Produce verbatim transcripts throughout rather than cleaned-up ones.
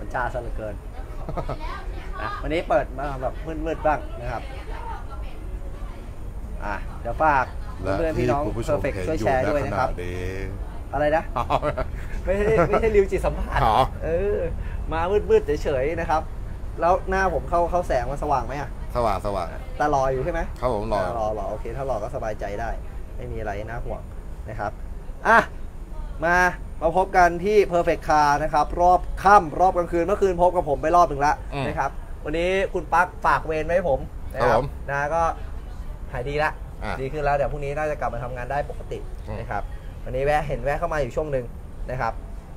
มันจ้าซะเหลือเกินนะวันนี้เปิดมาแบบมืดๆบ้างนะครับอ่ะเดี๋ยวฝากเพื่อนพี่น้องเพอร์เฟกต์ช่วยแชร์ด้วยนะครับอะไรนะไม่ใช่ไม่ใช่ริวจิตสัมผัสเออมามืดๆเฉยๆนะครับแล้วหน้าผมเข้าเข้าแสงมันสว่างไหมอ่ะสว่างสว่างตาลอยอยู่ใช่ไหมครับผมรอรอรอโอเคถ้ารอก็สบายใจได้ไม่มีอะไรน่าห่วงนะครับอ่ะมามาพบกันที่ Perfect Car นะครับรอบค่ำรอบกลางคืนเมื่อคืนพบกับผมไปรอบหนึ่งแล้วนะครับวันนี้คุณปั๊กฝากเวรไว้ผมนะครับนะก็หายดีละดีขึ้นแล้วเดี๋ยวพรุ่งนี้น่าจะกลับมาทำงานได้ปกตินะครับวันนี้แวะเห็นแวะเข้ามาอยู่ช่วงหนึ่งนะครับ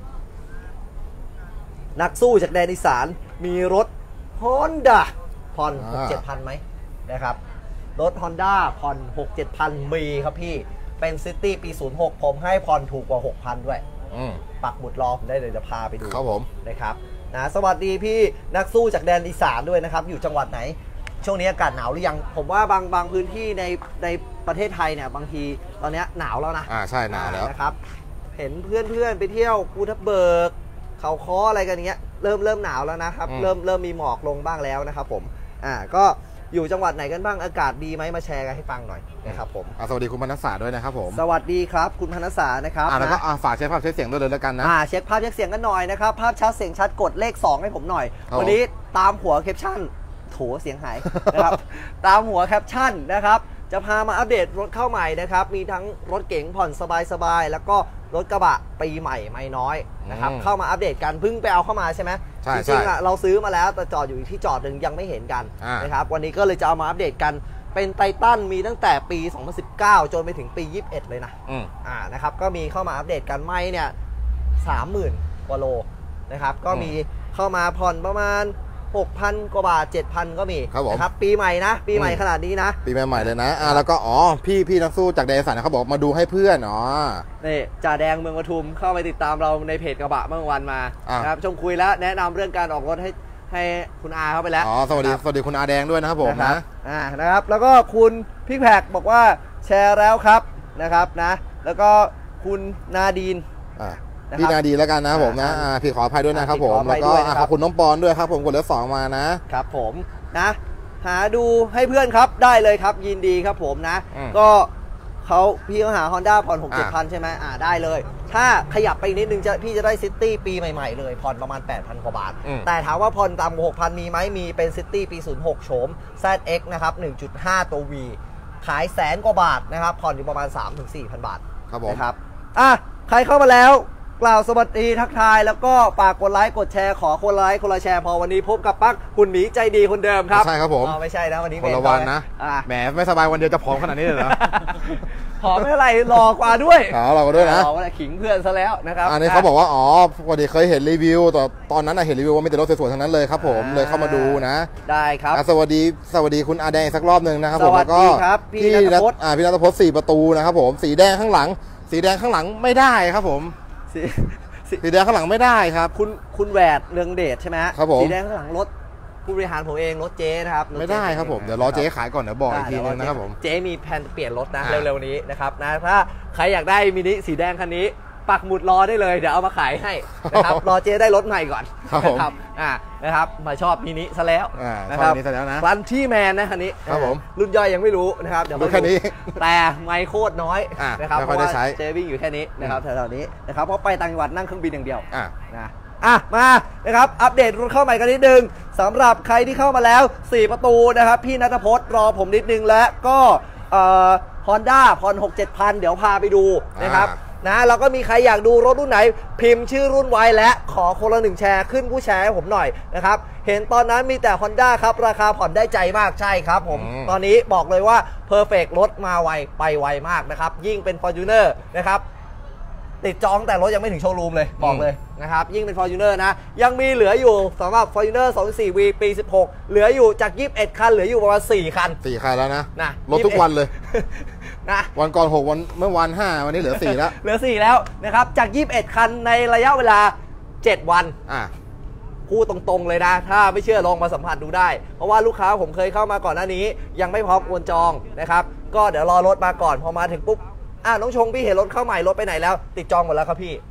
นักสู้จากแดนอีสานมีรถ Honda ผ่อนหกเจ็ดพันไหมนะครับรถ Honda ผ่อนหกเจ็ดพันมีครับพี่เป็นซิตี้ปีศูนย์หกผมให้ผ่อนถูกกว่า หกพัน ด้วยปักหมุดรอผมได้เลยจะพาไปดูครับผมนะครับนะสวัสดีพี่นักสู้จากแดนอีสานด้วยนะครับอยู่จังหวัดไหนช่วงนี้อากาศหนาวหรือยังผมว่าบางบางพื้นที่ในในประเทศไทยเนี่ยบางทีตอนนี้หนาวแล้วนะอ่าใช่หนาวแล้วนะครับเห็นเพื่อนเพื่อนไปเที่ยวภูทับเบิกเขาค้ออะไรกันเงี้ยเริ่มเริ่มหนาวแล้วนะครับเริ่มเริ่มมีหมอกลงบ้างแล้วนะครับผมอ่าก็อยู่จังหวัดไหนกันบ้างอากาศดีไหมมาแชร์กันให้ฟังหน่อยนะครับผมสวัสดีคุณพนัสสาด้วยนะครับผมสวัสดีครับคุณพนัสสานะครับอ่าแล้วก็ฝากเช็คภาพเช็คเสียงด้วยเลยแล้วกันนะอ่าเช็คภาพเช็คเสียงกันหน่อยนะครับภาพชัดเสียงชัดกดเลขสองให้ผมหน่อยวันนี้ตามหัวแคปชั่นโถเสียงหายนะครับตามหัวแคปชั่นนะครับจะพามาอัปเดตรถเข้าใหม่นะครับมีทั้งรถเก๋งผ่อนสบายๆแล้วก็รถกระบะปีใหม่ไม่น้อยนะครับเข้ามาอัปเดตกันเพิ่งไปเอาเข้ามาใช่ไหมจริงๆอ่ะเราซื้อมาแล้วแต่จอดอยู่ที่จอดหนึ่งยังไม่เห็นกันนะครับวันนี้ก็เลยจะเอามาอัปเดตกันเป็นไททันมีตั้งแต่ปีสองพันสิบเก้าจนไปถึงปียี่สิบเอ็ดเลยนะอ่านะครับก็มีเข้ามาอัปเดตกันไม่เนี่ยสามหมื่นกว่าโลนะครับก็มีเข้ามาผ่อนประมาณหกพันกว่าบาท เจ็ดพัน ก็มีนะครับปีใหม่นะปีใหม่ขนาดนี้นะปีใหม่ๆเลยนะอ่าแล้วก็อ๋อพี่พี่นักสู้จากแดนอีสานเขาบอกมาดูให้เพื่อนอ๋อนี่จ่าแดงเมืองปทุมเข้าไปติดตามเราในเพจกระบะเมื่อวันมานะครับชมคุยแล้วแนะนำเรื่องการออกรถให้ให้คุณอาเข้าไปแล้วอ๋อสวัสดีสวัสดีคุณอาแดงด้วยนะครับผมนะอ่านะครับแล้วก็คุณพี่แพกบอกว่าแชร์แล้วครับนะครับนะแล้วก็คุณนาดีนพี่นาดีแล้วกันนะผมนะพี่ขออภัยด้วยนะครับผมแล้วก็ขอบคุณน้องปอนด้วยครับผมกดเลขสองมานะครับผมนะหาดูให้เพื่อนครับได้เลยครับยินดีครับผมนะก็เขาพี่เขาหา Honda ผ่อนหกเจ็ดพันใช่ไหมอ่าได้เลยถ้าขยับไปนิดนึงจะพี่จะได้ซิตี้ปีใหม่ๆเลยผ่อนประมาณ แปดพัน กว่าบาทแต่ถามว่าผ่อนต่ำกว่า หกพัน มีไหมมีเป็นซิตี้ปีศูนย์หกโฉม แซด เอ็กซ์ นะครับ หนึ่งจุดห้า ตัว V ขายแสนกว่าบาทนะครับผ่อนอยู่ประมาณ สามถึงสี่พัน บาทนะครับอ่ะใครเข้ามาแล้วกล่าวสวัสดีทักทายแล้วก็ฝากกดไลค์กดแชร์ขอคนไลค์คนละแชร์พอวันนี้พบกับปั๊กคุณหมีใจดีคนเดิมครับใช่ครับผมไม่ใช่นะวันนี้คนละวันนะแหมไม่สบายวันเดียวจะผอมขนาดนี้เลยเหรอผอมไม่อะไรรอกว่าด้วยอ๋อรอกว่าด้วยนะรอว่าขิงเพื่อนซะแล้วนะครับอันนี้เขาบอกว่าอ๋อวันนี้เคยเห็นรีวิวแต่ตอนนั้นเห็นรีวิวว่ามีแต่รถสวยๆทั้งนั้นเลยครับผมเลยเข้ามาดูนะได้ครับสวัสดีสวัสดีคุณอาแดงสักรอบหนึ่งนะครับผมแล้วก็พี่นัทพจน์พี่นัทพจน์สี่ประตูนะครับผมสีแดงข้างหลังสีแดงข้างหลังไม่ได้ครับผมสีแดงข้างหลังไม่ได้ครับคุณคุณแหวดเรืองเดชใช่ไหมครับผมสีแดงข้างหลังรถผู้บริหารผมเองรถเจ๊นะครับไม่ได้ครับผมเดี๋ยวรอเจ๊ขายก่อนเดี๋ยวบอกอีกทีนึงนะครับผมเจ๊มีแผนเปลี่ยนรถนะเร็วๆนี้นะครับนะถ้าใครอยากได้มินิสีแดงคันนี้ปักหมุดรอได้เลยเดี๋ยวเอามาขายให้นะครับรอเจ๊ได้รถใหม่ก่อนนะครับอ่านะครับมาชอบมินิซะแล้วนะครับนี่ซะแล้วนะรันที่แมนนะคันนี้ครับผมรุ่นย่อยยังไม่รู้นะครับเดี๋ยวแค่นี้แต่ไม่โคตรน้อยนะครับเพราะว่าเจ๊วิ่งอยู่แค่นี้นะครับแถวๆนี้นะครับเพราะไปต่างจังหวัดนั่งเครื่องบินอย่างเดียวนะอ่ะมานะครับอัปเดตรถเข้าใหม่กันนิดนึงสำหรับใครที่เข้ามาแล้วสี่ประตูนะครับพี่ณัฐพจน์รอผมนิดนึงและก็เอ่อ Honda ผ่อนหกเจ็ดพันเดี๋ยวพาไปดูนะครับนะแล้วก็มีใครอยากดูรถรุ่นไหนพิมพ์ชื่อรุ่นไว้และขอคนละหนึ่งแชร์ขึ้นผู้แชร์ให้ผมหน่อยนะครับเห็นตอนนั้นมีแต่ Honda ครับราคาผ่อนได้ใจมากใช่ครับผมตอนนี้บอกเลยว่า Perfect รถมาไวไปไวมากนะครับยิ่งเป็น Fortuner นะครับติดจองแต่รถยังไม่ถึงโชว์รูมเลยบอกเลยนะครับยิ่งเป็น Fortuner นะยังมีเหลืออยู่สำหรับ Fortuner สองจุดสี่ วี ปีสิบหกเหลืออยู่จากยี่สิบเอ็ดคันเหลืออยู่ประมาณสี่คันสี่คันแล้วนะนะรถทุกวันเลยนะวันก่อนหกวันเมื่อวันห้าวันนี้เหลือสี่แล้วเหลือสี่แล้วนะครับจากยี่สิบเอ็ดคันในระยะเวลาเจ็ดวันอ่ะพูดตรงๆเลยนะถ้าไม่เชื่อลองมาสัมผัสดูได้เพราะว่าลูกค้าผมเคยเข้ามาก่อนหน้านี้ยังไม่พร้อมโอนจองนะครับก็เดี๋ยวรอรถมาก่อนพอมาถึงปุ๊บอ่ะน้องชงพี่เห็นรถเข้าใหม่รถไปไหนแล้วติดจองหมดแล้วครับพี่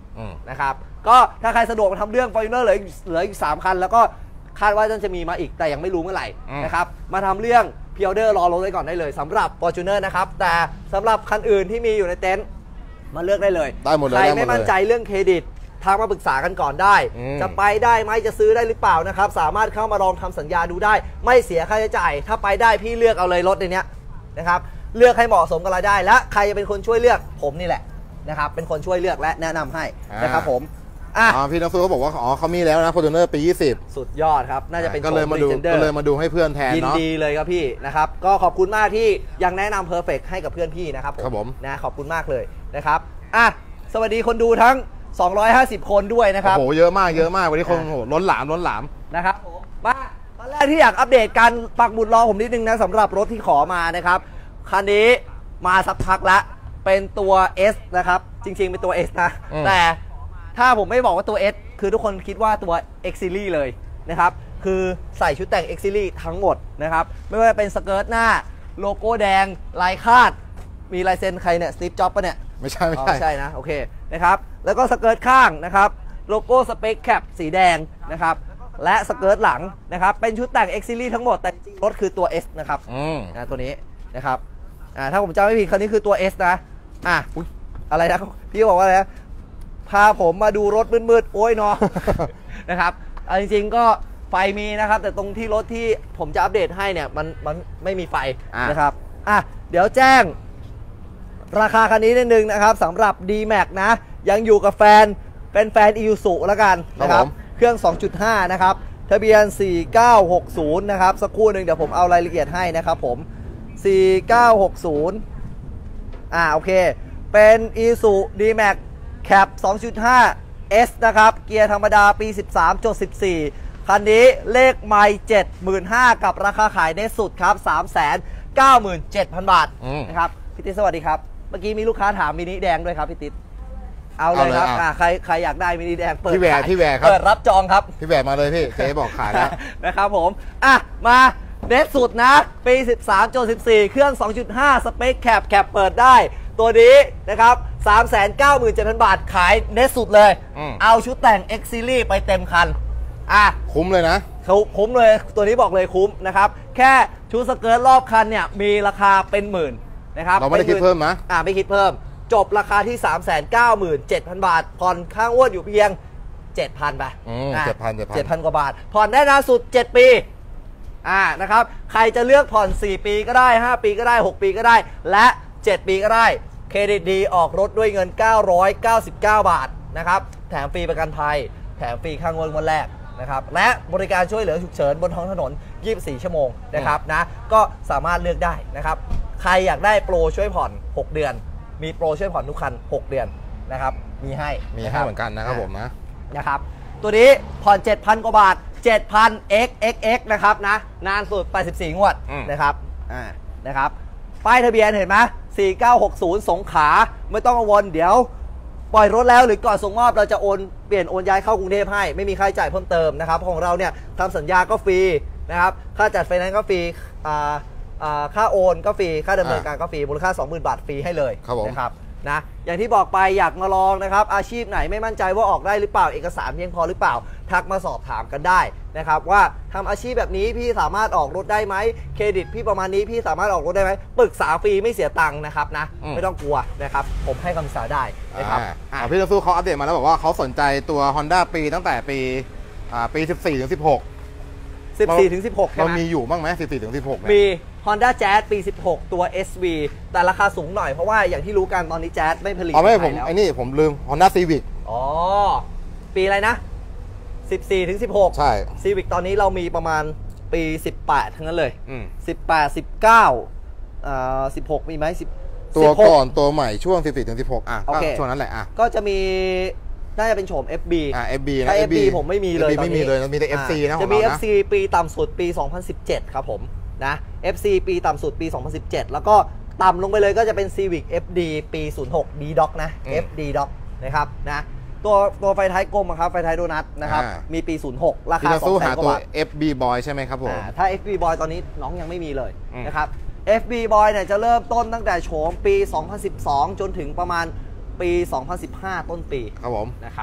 นะครับก็ถ้าใครสะดวกมาทำเรื่อง Fortuner เหลือเหลืออีกสามคันแล้วก็คาดว่าจะมีมาอีกแต่ยังไม่รู้เมื่อไหร่นะครับมาทำเรื่องพรีออเดอร์รอรถไว้ก่อนได้เลยสำหรับ Fortuner นะครับแต่สำหรับคันอื่นที่มีอยู่ในเต็นท์มาเลือกได้เลยได้หมดเลยใครไม่มั่นใจเรื่องเครดิตทางมาปรึกษากันก่อนได้จะไปได้ไหมจะซื้อได้หรือเปล่านะครับสามารถเข้ามาลองทำสัญญาดูได้ไม่เสียค่าใช้จ่ายถ้าไปได้พี่เลือกเอาเลยรถในนี้นะครับเลือกให้เหมาะสมกับรายได้และใครจะเป็นคนช่วยเลือกผมนี่แหละนะครับเป็นคนช่วยเลือกและแนะนำให้นะครับผมอ่ะพี่นักสู้เขาบอกว่าอ๋อเขามีแล้วนะ Fortuner ปียี่สิบสุดยอดครับน่าจะเป็นก็เลยมาดูก็เลยมาดูให้เพื่อนแทนเนาะยินดีเลยครับพี่นะครับก็ขอบคุณมากที่ยังแนะนำ Perfect ให้กับเพื่อนพี่นะครับครับผมนะขอบคุณมากเลยนะครับอ่ะสวัสดีคนดูทั้งสองร้อยห้าสิบคนด้วยนะครับโอ้โหเยอะมากเยอะมากวันนี้คนโหล้นหลามล้นหลามนะครับมาตอนแรกที่อยากอัปเดตการปักหมุดรอผมนิดนึงนะสำหรับรถที่ขอมานะครับคันนี้มาสักพักละเป็นตัว S นะครับจริงๆเป็นตัว S นะแต่ถ้าผมไม่บอกว่าตัว S คือทุกคนคิดว่าตัว X Series เลยนะครับคือใส่ชุดแต่ง X Series ทั้งหมดนะครับไม่ว่าจะเป็นสเกิร์ตหน้าโลโก้แดงลายคาดมีลายเซ็นใครเนี่ยสตีฟจ็อบปะเนี่ยไม่ใช่ไม่ใช่ไม่ใช่นะโอเคนะครับแล้วก็สเกิร์ตข้างนะครับโลโก้สเปคแคปสีแดงนะครับและสเกิร์ตหลังนะครับเป็นชุดแต่ง X Series ทั้งหมดแต่จริงรถคือตัว S นะครับนะตัวนี้นะครับอ่าถ้าผมจำไม่ผิดคันนี้คือตัว S นะอ่ะอะไรนะพี่บอกว่าอะไรนะพาผมมาดูรถมืดๆโอ้ยเนาะนะครับจริงๆก็ไฟมีนะครับแต่ตรงที่รถที่ผมจะอัปเดตให้เนี่ยมันมันไม่มีไฟนะครับอ่ะเดี๋ยวแจ้งราคาคันนี้นิดนึงนะครับสำหรับ ดี แม็กซ์ นะยังอยู่กับแฟนเป็นแฟน Isuzu แล้วกันนะครับเครื่อง สองจุดห้า นะครับทะเบียนสี่เก้าหกศูนย์นะครับสักครู่หนึ่งเดี๋ยวผมเอารายละเอียดให้นะครับผมสี่เก้าหกศูนย์อ่าโอเคเป็น Isuzu ดี แม็กซ์ Cap สองจุดห้า เอส นะครับเกียร์ธรรมดาปี สิบสามจุดสิบสี่ คันนี้เลขไมล์ เจ็ดหมื่นห้าพัน กับราคาขายในสุดครับ สามแสนเก้าหมื่นเจ็ดพัน บาทนะครับพี่ติ๊ดสวัสดีครับเมื่อกี้มีลูกค้าถามมินิแดงด้วยครับพี่ติ๊ดเอาเลยครับอ่าใครใครอยากได้มินิแดงเปิดพี่แหวพี่แหวครับเปิดรับจองครับพี่แหวมาเลยพี่เจ๊บอกขายแล้วนะครับผมอ่ะมาเน็ตสุดนะปี สิบสามจุดสิบสี่ เครื่อง สองจุดห้า สเปคแคปแคปเปิดได้ตัวนี้นะครับ สามแสนเก้าหมื่นเจ็ดพัน บาทขายเน็ตสุดเลยเอาชุดแต่ง X Series ไปเต็มคันอ่ะคุ้มเลยนะคุ้มเลยตัวนี้บอกเลยคุ้มนะครับแค่ชุดสเกิร์ตรอบคันเนี่ยมีราคาเป็นหมื่นนะครับเราไม่ได้คิดเพิ่มนะอ่าไม่คิดเพิ่มจบราคาที่ สามแสนเก้าหมื่นเจ็ดพัน บาทผ่อนข้างอ้วนอยู่เพียง เจ็ดพัน ไปเจ็ดพันเจ็ดพันกว่าบาทผ่อนได้นานสุดเจ็ดปีอ่านะครับใครจะเลือกผ่อนสี่ปีก็ได้ห้าปีก็ได้หกปีก็ได้และเจ็ดปีก็ได้เครดิตดีออกรถด้วยเงินเก้าร้อยเก้าสิบเก้าบาทนะครับแถมฟรีประกันภัยแถมฟรีค่างวดวันแรกนะครับและบริการช่วยเหลือฉุกเฉินบนท้องถนนยี่สิบสี่ชั่วโมงนะครับนะก็สามารถเลือกได้นะครับใครอยากได้โปรช่วยผ่อนหกเดือนมีโปรช่วยผ่อนทุกคันหกเดือนนะครับมีให้มีให้เหมือนกันนะครับผมนะนะครับตัวนี้ผ่อน เจ็ดพัน กว่าบาท เจ็ดพัน เอ็กซ์ เอ็กซ์ เอ็กซ์ นะครับนะนานสุดแปดสิบสี่งวดนะครับอ่านะครับป้ายทะเบียนเห็นไหมสี่เก้าหกศูนย์สงขลาไม่ต้องกังวลเดี๋ยวปล่อยรถแล้วหรือก่อนส่งมอบเราจะโอนเปลี่ยนโอนย้ายเข้ากรุงเทพให้ไม่มีค่าใช้จ่ายเพิ่มเติมนะครับของเราเนี่ยทำสัญญาก็ฟรีนะครับค่าจัดไฟแนนซ์ก็ฟรีค่าโอนก็ฟรีค่าดำเนินการก็ฟรีมูลค่า สองหมื่น บาทฟรีให้เลยนะครับนะอย่างที่บอกไปอยากมาลองนะครับอาชีพไหนไม่มั่นใจว่าออกได้หรือเปล่าเอกสารเพียงพอหรือเปล่าทักมาสอบถามกันได้นะครับว่าทำอาชีพแบบนี้พี่สามารถออกรถได้ไหมเครดิตพี่ประมาณนี้พี่สามารถออกรถได้ไหมปรึกษาฟรีไม่เสียตังค์นะครับนะไม่ต้องกลัวนะครับผมให้คำปรึกษาได้นะครับพี่ตะสู้เขาอัปเดตมาแล้วบอกว่าเขาสนใจตัว Honda ปีตั้งแต่ปีปีสิบสี่ถึงสิบหกสิบสี่ถึงสิบหกเรามีอยู่บ้างไหมสิบสี่ถึงสิบหกมี Honda Jazz ปีสิบหกตัว เอส วี แต่ราคาสูงหน่อยเพราะว่าอย่างที่รู้กันตอนนี้ Jazz ไม่ผลิตอ๋อไม่ผมไอ้นี่ผมลืม Honda Civic อ๋อปีอะไรนะสิบสี่ถึงสิบหกใช่ Civic ตอนนี้เรามีประมาณปีสิบแปดทั้งนั้นเลยสิบแปด สิบเก้าอ่าสิบหกมีไหมสิบตัวก่อนตัวใหม่ช่วงสิบสี่ถึงสิบหกอ่ะก็ช่วงนั้นแหละอ่ะก็จะมีน่าจะเป็นโฉม เอฟ บีอ่า เอฟ บี นะถ้า เอฟ บี ผมไม่มีเลยไม่มีเลยมีแต่ เอฟ ซี นะจะมี เอฟ ซี ปีต่ำสุดปีสองพันสิบเจ็ดครับผมนะ เอฟ ซี ปีต่ำสุดปีสองพันสิบเจ็ดแล้วก็ต่ำลงไปเลยก็จะเป็น Civic เอฟ ดี ปีศูนย์หก ดี ด็อก นะ เอฟ ดี ด็อก นะครับนะตัวตัวไฟท้ายกลมครับไฟท้ายโดนัทนะครับมีปีศูนย์หกราคาสองแสน กว่าบาท เอฟ บี Boy ใช่ไหมครับผมถ้า เอฟ บี Boy ตอนนี้น้องยังไม่มีเลยนะครับ เอฟ บี Boy เนี่ยจะเริ่มต้นตั้งแต่โฉมปีสองพันสิบสองจนถึงประมาณปีสองพันสิบห้าต้นปีครับผมนะครับ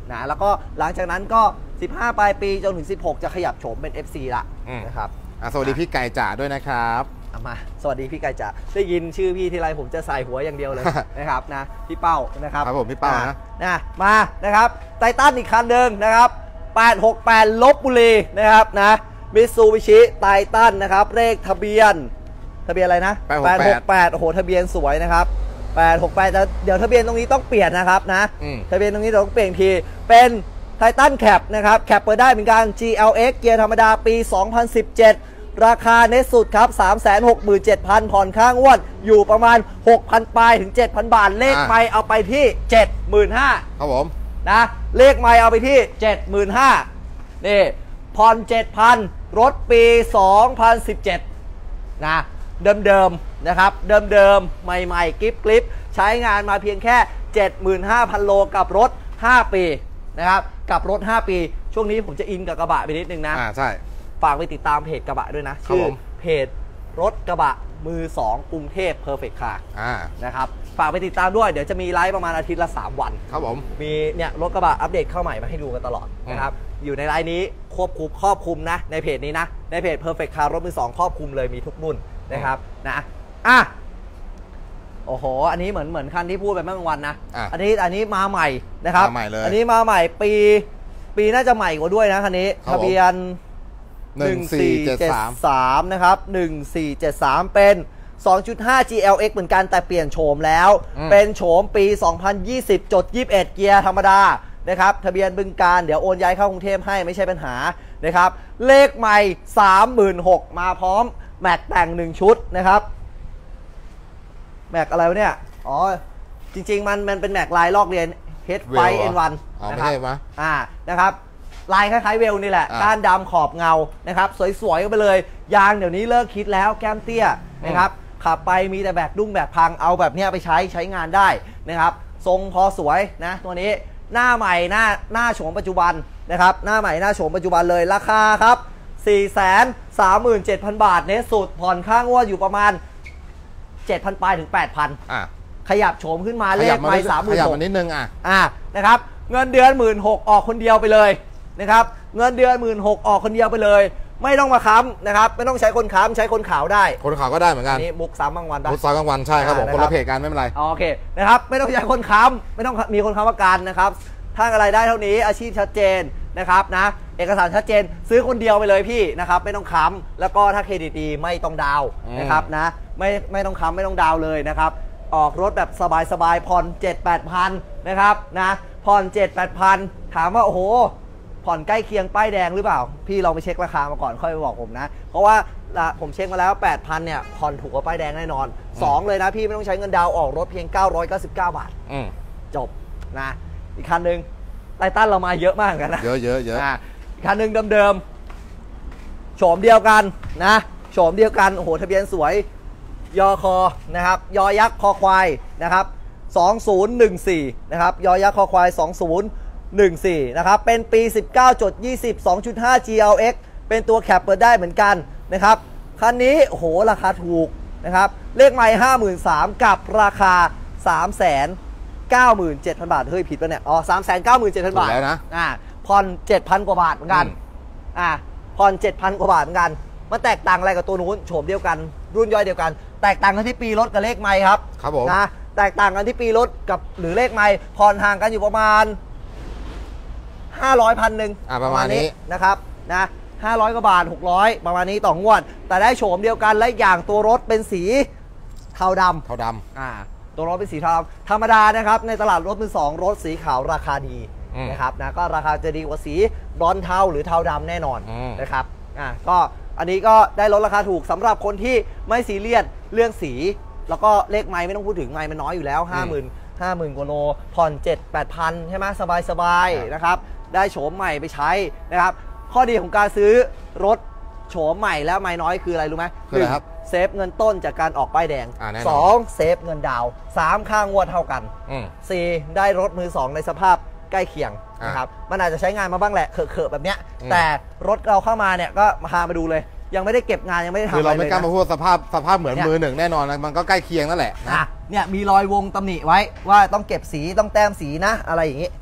นะแล้วก็หลังจากนั้นก็สิบห้าปลายปีจนถึงสิบหกจะขยับโฉมเป็น เอฟ ซี ละนะครับสวัสดีพี่ไก่จ๋าด้วยนะครับมาสวัสดีพี่ไก่จ๋าได้ยินชื่อพี่ทีไรผมจะใส่หัวอย่างเดียวเลย นะครับนะพี่เป้านะครับครับผมพี่เป้านะนะมานะครับไททันอีกคันหนึ่งนะครับแปดหกแปดลพบุรีนะครับนะมิตซูบิชิไททันนะครับเลขทะเบียนทะเบียนอะไรนะแปดหกแปดโอ้โหทะเบียนสวยนะครับแปดหกแปดเดี๋ยวทะเบียนตรงนี้ต้องเปลี่ยนนะครับนะทะเบียนตรงนี้ต้องเปลี่ยนทีเป็นไททันแคปนะครับแคปเปิดได้เหมือนกัน จี แอล เอ็กซ์ เกียร์ธรรมดาปีสองพันสิบเจ็ดราคาเน็ตสุดครับ สามแสนหกหมื่นเจ็ดพัน ผ่อนข้างงวดอยู่ประมาณ หกพัน ปลายถึง เจ็ดพัน บาทเลขไม่เอาไปที่ เจ็ดหมื่นห้าพันครับผมนะเลขไม่เอาไปที่ เจ็ดหมื่นห้าพัน นี่ผ่อน เจ็ดพัน รถปี สองพันสิบเจ็ดนะเดิมๆนะครับเดิมๆใหม่ๆกริปกริปใช้งานมาเพียงแค่ เจ็ดหมื่นห้าพัน โลกับรถห้าปีนะครับกับรถห้าปีช่วงนี้ผมจะอินกับกระบะไปนิดนึงนะอ่าใช่ฝากไปติดตามเพจกระบะด้วยนะชื่อเพจรถกระบะมือสองกรุงเทพเพอร์เฟคคาร์นะครับฝากไปติดตามด้วยเดี๋ยวจะมีไลฟ์ประมาณอาทิตย์ละสามวันครับผมมีเนี่ยรถกระบะอัปเดตเข้าใหม่มาให้ดูกันตลอดนะครับอยู่ในไลฟ์นี้ควบคุมครอบคลุมนะในเพจนี้นะในเพจ Perfect Car รถมือสองครอบคลุมเลยมีทุกรุ่นนะครับนะอ่ะโอ้โหอันนี้เหมือนเหมือนคันที่พูดไปเมื่อวันนะอันนี้อันนี้มาใหม่นะครับอันนี้มาใหม่ปีปีน่าจะใหม่กว่าด้วยนะคันนี้ทะเบียนหนึ่งสี่เจ็ดสามนะครับหนึ่งสี่เจ็ดสามเป็น สองจุดห้า จี แอล เอ็กซ์ เหมือนกันแต่เปลี่ยนโฉมแล้วเป็นโฉมปีสองพันยี่สิบจดยี่สิบเอ็ดเกียร์ธรรมดานะครับทะเบียนบึงการเดี๋ยวโอนย้ายเข้ากรุงเทพให้ไม่ใช่ปัญหานะครับเลขใหม่ สามหมื่นหกพัน มาพร้อมแม็กแต่งหนึ่งชุดนะครับแม็กอะไรวะเนี่ยอ๋อจริงๆมันมันเป็นแม็กลายลอกเรียน เอช ไฟว์ เอ็น วัน นะครับอ่านะครับลายคล้ายๆเวลนี่แหละก้านดำขอบเงานะครับสวยๆไปเลยยางเดี๋ยวนี้เลิกคิดแล้วแก้มเตี้ยนะครับขับไปมีแต่แบกดุ้งแบกพังเอาแบบนี้ไปใช้ใช้งานได้นะครับทรงพอสวยนะตัวนี้หน้าใหม่หน้าหน้าโฉมปัจจุบันนะครับหน้าใหม่หน้าโฉมปัจจุบันเลยราคาครับ สี่แสนสามหมื่นเจ็ดพัน บาทเนสสุดผ่อนข้างงวดอยู่ประมาณ เจ็ดพัน ปลายถึง แปดพันอ่ะขยับโฉมขึ้นมาเลขไป สามหมื่นหกพันขยับมานิดนึงอ่ะอ่ะนะครับเงินเดือน หนึ่งหมื่นหกพัน ออกคนเดียวไปเลยนะครับเงินเดือน หนึ่งหมื่นหกพัน ออกคนเดียวไปเลยไม่ต้องมาค้ำนะครับไม่ต้องใช้คนค้ำใช้คนขาวได้คนขาวก็ได้เหมือนกันนี่มุกซ้ำบางวันมุกซ้ำบางวันใช่ครับผมคนละเพจกันไม่เป็นไรโอเคนะครับไม่ต้องใช้คนค้ำไม่ต้องมีคนค้ำประกันนะครับถ้าอะไรได้เท่านี้อาชีพชัดเจนนะครับนะเอกสารชัดเจนซื้อคนเดียวไปเลยพี่นะครับไม่ต้องค้ำแล้วก็ถ้าเครดิตดีไม่ต้องดาวนะครับนะไม่ไม่ต้องค้ำไม่ต้องดาวเลยนะครับออกรถแบบสบายๆผ่อน เจ็ดแปดพัน นะครับนะผ่อน เจ็ดแปดพัน ถามว่าโอ้โหผ่อนใกล้เคียงป้ายแดงหรือเปล่าพี่ลองไปเช็คราคามาก่อนค่อยไปบอกผมนะเพราะว่าผมเช็คมาแล้ว แปดพัน เนี่ยผ่อนถูกกว่าป้ายแดงแน่นอนสองเลยนะพี่ไม่ต้องใช้เงินดาวออกรถเพียงเก้าร้อยเก้าสิบเก้าบาทจบนะอีกคันหนึ่งไททันเรามาเยอะมากกันนะเยอะเยอะเยอะอีกคันหนึ่งเดิมๆโฉมเดียวกันนะโฉมเดียวกันโอ้โหทะเบียนสวยยอคอนะครับยอยักษ์คอควายนะครับสองศูนย์หนึ่งสี่นะครับยอยักษ์คอควายสองศูนย์หนึ่งสี่นะครับเป็นปี สิบเก้าจดยี่สิบ สองจุดห้า จี แอล เอ็กซ์ เป็นตัวแคปเปิดได้เหมือนกันนะครับคันนี้โอ้โหราคาถูกนะครับเลขไมล์ ห้าหมื่นสามพัน กับราคา สามแสนเก้าหมื่นเจ็ดพัน บาทเฮ้ยผิดป่ะเนี่ยอ๋อ สามแสนเก้าหมื่นเจ็ดพัน บาทแล้วนะอ่าผ่อน เจ็ดพัน กว่าบาทเหมือนกันอ่าผ่อน เจ็ดพัน กว่าบาทเหมือนกันมันแตกต่างอะไรกับตัวนู้นโฉมเดียวกันรุ่นย่อยเดียวกันแตกต่างกันที่ปีรถกับเลขไมล์ครับครับผมนะแตกต่างกันที่ปีรถกับหรือเลขไมล์ผ่อนห่างกันอยู่ประมาณห้าร้อย พันหนึ่งประมาณนี้นะครับนะห้าร้อยกว่าบาทหกร้อยประมาณนี้ต่องวดแต่ได้โฉมเดียวกันและอย่างตัวรถเป็นสีเทาดำเทาดำอ่าตัวรถเป็นสีเทาธรรมดานะครับในตลาดรถมือสองรถสีขาวราคาดีนะครับนะก็ราคาจะดีกว่าสีบรอนซ์เทาหรือเทาดำแน่นอนนะครับอ่าก็อันนี้ก็ได้ลดราคาถูกสำหรับคนที่ไม่ซีเรียสเรื่องสีแล้วก็เลขไมล์ไม่ต้องพูดถึงไมล์มันน้อยอยู่แล้วห้าหมื่นห้าหมื่นกว่าโลผ่อนเจ็ดแปดพันใช่ไหมสบายสบายนะครับได้โฉมใหม่ไปใช้นะครับข้อดีของการซื้อรถโฉมใหม่แล้วไมล์น้อยคืออะไรรู้ไหมคือครับเซฟเงินต้นจากการออกป้ายแดงสองเซฟเงินดาวสามค่างวดเท่ากันสี่ได้รถมือสองในสภาพใกล้เคียงนะครับมันอาจจะใช้งานมาบ้างแหละเขอะๆแบบเนี้ยแต่รถเราเข้ามาเนี่ยก็มาพามาดูเลยยังไม่ได้เก็บงานยังไม่ได้ทำอะไรเลยคือเราไม่กล้ามาพูดสภาพสภาพเหมือนมือหนึ่งแน่นอนนะมันก็ใกล้เคียงนั่นแหละนะเนี่ยมีรอยวงตำหนิไว้ว่าต้องเก็บสีต้องแต้มสีนะอะไรอย่างนี้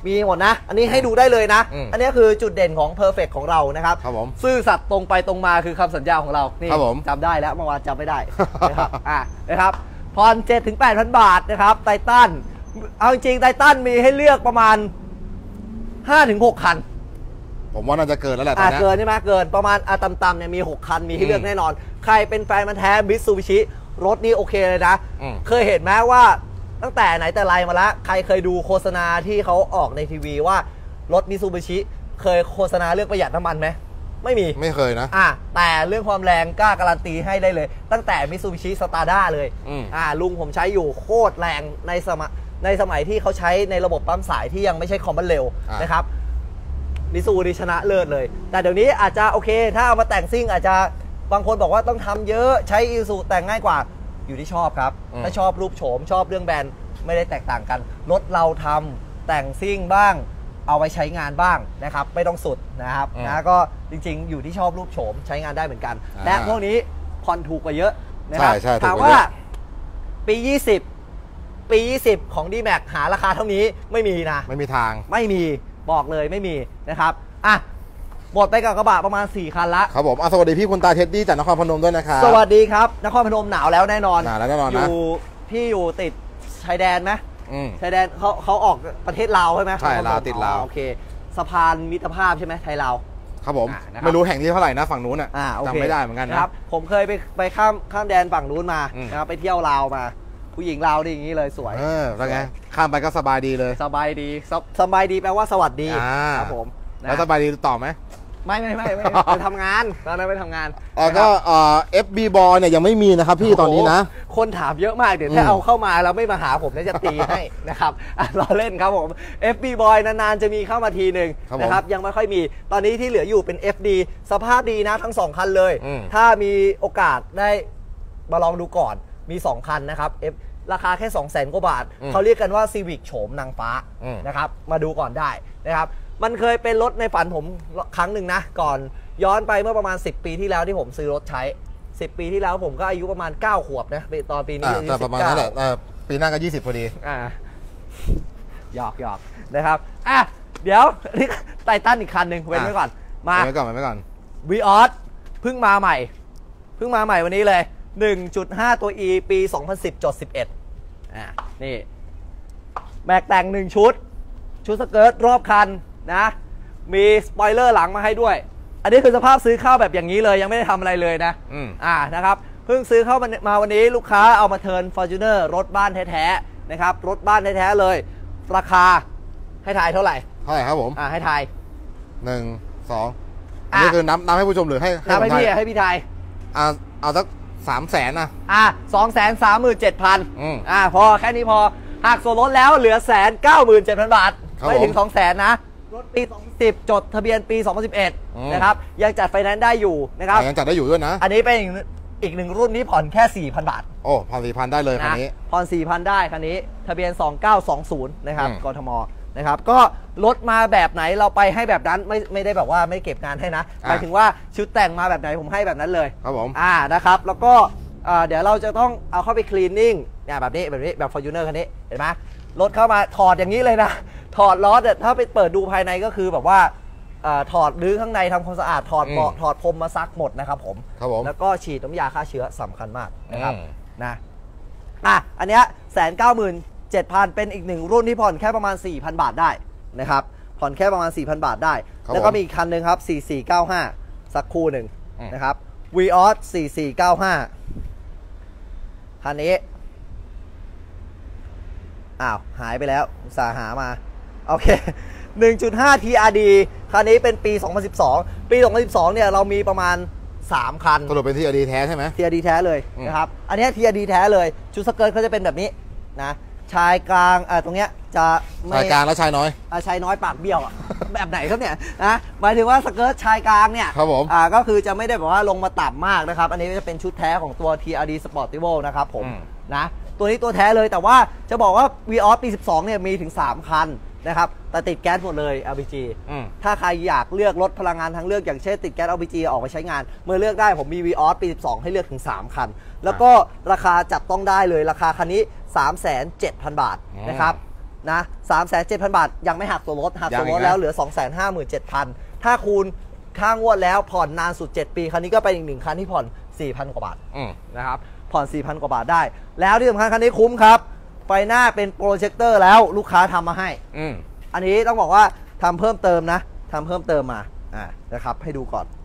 มีหมดนะอันนี้ให้ดูได้เลยนะอันนี้คือจุดเด่นของ Perfect ของเรานะครับครับผมซื่อสัตย์ตรงไปตรงมาคือคำสัญญาของเรานี่จำได้แล้วเมื่อวานจำไม่ได้นะครับอ่ะนะครับผ่อน เจ็ดถึงแปดพัน บาทนะครับไททันเอาจริงไททันมีให้เลือกประมาณ ห้าถึงหก คันผมว่าน่าจะเกินแล้วแหละตอนนี้เกินใช่ไหมเกินประมาณอ่ะต่ำๆเนี่ยมีหกคันมีให้เลือกแน่นอนใครเป็นแฟนมันแท้มิตซูบิชิรถนี้โอเคเลยนะเคยเห็นไหมว่าตั้งแต่ไหนแต่ไรมาแล้วใครเคยดูโฆษณาที่เขาออกในทีวีว่ารถมิตซูบิชิเคยโฆษณาเรื่องประหยัดน้ำมันไหมไม่มีไม่เคยนะอ่ะแต่เรื่องความแรงกล้าการันตีให้ได้เลยตั้งแต่มิตซูบิชิสตาร์ด้าเลยอ่าลุงผมใช้อยู่โคตรแรงในสมัยในสมัยที่เขาใช้ในระบบปั๊มสายที่ยังไม่ใช่คอมบันเร็วนะครับมิซูบิชิชนะเลิศเลยแต่เดี๋ยวนี้อาจจะโอเคถ้าเอามาแต่งซิ่งอาจจะบางคนบอกว่าต้องทำเยอะใช้อิซูแต่งง่ายกว่าอยู่ที่ชอบครับถ้าชอบรูปโฉมชอบเรื่องแบรนด์ไม่ได้แตกต่างกันรถเราทำแต่งซิ่งบ้างเอาไปใช้งานบ้างนะครับไม่ต้องสุดนะครับนะก็จริงๆอยู่ที่ชอบรูปโฉมใช้งานได้เหมือนกันและพวกนี้ผ่อนถูกกว่าเยอะนะครับถามว่าปียี่สิบปียี่สิบของ ดี แม็ก หาราคาเท่านี้ไม่มีนะไม่มีทางไม่มีบอกเลยไม่มีนะครับอ่ะหมดไปกับกระบะประมาณสี่คันละครับผมสวัสดีพี่คุณตาเท็ดดี้จากนครพนมด้วยนะครับสวัสดีครับนครพนมหนาวแล้วแน่นอนหนาวแล้วแน่นอนนะอยู่พี่อยู่ติดชายแดนไหมชายแดนเขาเขาออกประเทศลาวใช่ไหมใช่ลาวติดลาวโอเคสะพานมิตรภาพใช่ไหมไทยลาวครับผมไม่รู้แห่งที่เท่าไหร่นะฝั่งนู้นอ่ะจำไม่ได้เหมือนกันนะครับผมเคยไปไปข้ามข้ามแดนฝั่งนู้นมานะครับไปเที่ยวลาวมาผู้หญิงลาวดีอย่างนี้เลยสวยเออแล้วไงข้ามไปก็สบายดีเลยสบายดีสบายดีแปลว่าสวัสดีครับผมแล้วสบายดีต่อไหมไม่ไม่ไม่ไม่ไปทำงานตอนนั้นไปทำงานอ๋อก็เอ่อ เอฟ บี Boy เนี่ยยังไม่มีนะครับพี่ตอนนี้นะคนถามเยอะมากเดี๋ยวถ้าเอาเข้ามาแล้วไม่มาหาผมเนี่ยจะตีให้นะครับเราเล่นครับผม เอฟ บี Boy นานๆจะมีเข้ามาทีหนึ่งนะครับยังไม่ค่อยมีตอนนี้ที่เหลืออยู่เป็น เอฟ ดี สภาพดีนะทั้งสองคันเลยถ้ามีโอกาสได้มาลองดูก่อนมีสองคันนะครับ F ราคาแค่สองแสนกว่าบาทเขาเรียกกันว่า Civic โฉมนางฟ้านะครับมาดูก่อนได้นะครับมันเคยเป็นรถในฝันผมครั้งหนึ่งนะก่อนย้อนไปเมื่อประมาณสิบปีที่แล้วที่ผมซื้อรถใช้สิบปีที่แล้วผมก็อายุประมาณเก้าขวบนะตอนปีนี้อายุประมาณนั้นแหละปีหน้าก็ยี่สิบพอดีอ่าหยอกหยอกนะครับอ่ะเดี๋ยวนี่ไททันอีกคันหนึ่งเว้นไว้ก่อนมาไว้ก่อนไว้ก่อนวีออสเพิ่งมาใหม่เพิ่งมาใหม่วันนี้เลย หนึ่งจุดห้า ตัว E ปีสองพันสิบ จด สิบเอ็ดอ่านี่แม็กแต่งหนึ่งชุดชุดสเกิร์ตรอบคันนะมีสปอยเลอร์หลังมาให้ด้วยอันนี้คือสภาพซื้อเข้าแบบอย่างนี้เลยยังไม่ได้ทำอะไรเลยนะอ่านะครับเพิ่งซื้อเข้ามาวันนี้ลูกค้าเอามาเทิร์น Fortuner รถบ้านแท้ๆนะครับรถบ้านแท้ๆเลยราคาให้ทายเท่าไหร่เท่าไหร่ครับผมอ่าให้ทายหนึ่งสองอันนี้คือนับนับให้ผู้ชมหรือให้นับให้พี่ให้พี่ทายอ่าเอาสักสามแสนนะอ่าสองแสนสามหมื่นเจ็ดพันอ่าพอแค่นี้พอหักส่วนลดแล้วเหลือแสนเก้าหมื่นเจ็ดพันบาทไม่ถึงสองแสนนะรถปีสองพันสิบจดทะเบียนปีสองพันสิบเอ็ดนะครับยังจัดไฟแนนซ์ได้อยู่นะครับยังจัดได้อยู่ด้วยนะอันนี้เป็นอีกหนึ่งรุ่นนี้ผ่อนแค่ สี่พัน บาทโอ้ผ่อน สี่พัน ได้เลยคันนี้ผ่อน สี่พัน ได้คันนี้ทะเบียนสองเก้าสองศูนย์นะครับกทมนะครับก็รถมาแบบไหนเราไปให้แบบนั้นไม่ไม่ได้แบบว่าไม่เก็บงานให้นะหมายถึงว่าชุดแต่งมาแบบไหนผมให้แบบนั้นเลยครับผมอ่านะครับแล้วก็เดี๋ยวเราจะต้องเอาเข้าไปคลีนนิ่งเนี่ยแบบนี้แบบนี้แบบ Fortuner คันนี้เห็นไหมรถเข้ามาถอดอย่างนี้เลยนะถอดล้อแต่ถ้าไปเปิดดูภายในก็คือแบบว่าถอดรื้อข้างในทำความสะอาดถอดเบาะถอดพรมมาซักหมดนะครับผมครับผมแล้วก็ฉีดน้ำยาฆ่าเชื้อสำคัญมากนะครับนะอ่ะอันเนี้ยแสนเก้าหมื่นเจ็ดพันเป็นอีกหนึ่งรุ่นที่ผ่อนแค่ประมาณ สี่พัน บาทได้นะครับผ่อนแค่ประมาณ สี่พัน บาทได้แล้วก็มีอีกคันหนึ่งครับสี่สี่เก้าห้าสักคู่หนึ่งนะครับ วี ออส สี่สี่เก้าห้าคันนี้อ้าวหายไปแล้วอุตส่าห์หามาโอเค หนึ่งจุดห้า ที อาร์ ดี คันนี้เป็นปีสองพันสิบสองปีสองพันสิบสองเนี่ยเรามีประมาณสามคันสรุปเป็น ที อาร์ ดี แท้ใช่ไหมที อาร์ ดี แท้เลยนะครับอันนี้ ที อาร์ ดี แท้เลยชุดสเกิร์ตเขาจะเป็นแบบนี้นะชายกลางอ่าตรงเนี้ยจะชายกลางและชายน้อยอ่าชายน้อยปากเบี้ยวอ่ะ แบบไหนครับเนี่ยนะหมายถึงว่าสเกิร์ตชายกลางเนี่ยครับผมอ่าก็คือจะไม่ได้แบบว่าลงมาต่ำมากนะครับอันนี้จะเป็นชุดแท้ของตัว ที อาร์ ดี Sportivo นะครับผมนะตัวนี้ตัวแท้เลยแต่ว่าจะบอกว่า วี ออส ปีสิบสองเนี่ยมีถึงสามคันนะครับแต่ติดแก๊สหมดเลย แอล พี จี ถ้าใครอยากเลือกรถพลังงานทางเลือกอย่างเช่นติดแก๊ส แอล พี จี ออกไปใช้งานเมื่อเลือกได้ผมมี วี ออส ปีสิบสองให้เลือกถึงสามคันแล้วก็ราคาจับต้องได้เลยราคาคันนี้ สามแสนเจ็ดพัน บาทนะครับนะ สามแสนเจ็ดพัน บาทยังไม่หักตัวรถหักตัวรถแล้วเหลือ สองแสนห้าหมื่นเจ็ดพัน ถ้าคูณค่างวดแล้วผ่อนนานสุดเจ็ดปีคันนี้ก็เป็นอีกหนึ่งคันที่ผ่อน สี่พัน กว่าบาทนะครับผ่อน สี่พัน กว่าบาทได้แล้วที่สำคัญคันนี้คุ้มครับไฟหน้าเป็นโปรเจคเตอร์แล้วลูกค้าทำมาให้อือันนี้ต้องบอกว่าทำเพิ่มเติมนะทำเพิ่มเติมมาอ่านะครับให้ดูก่อน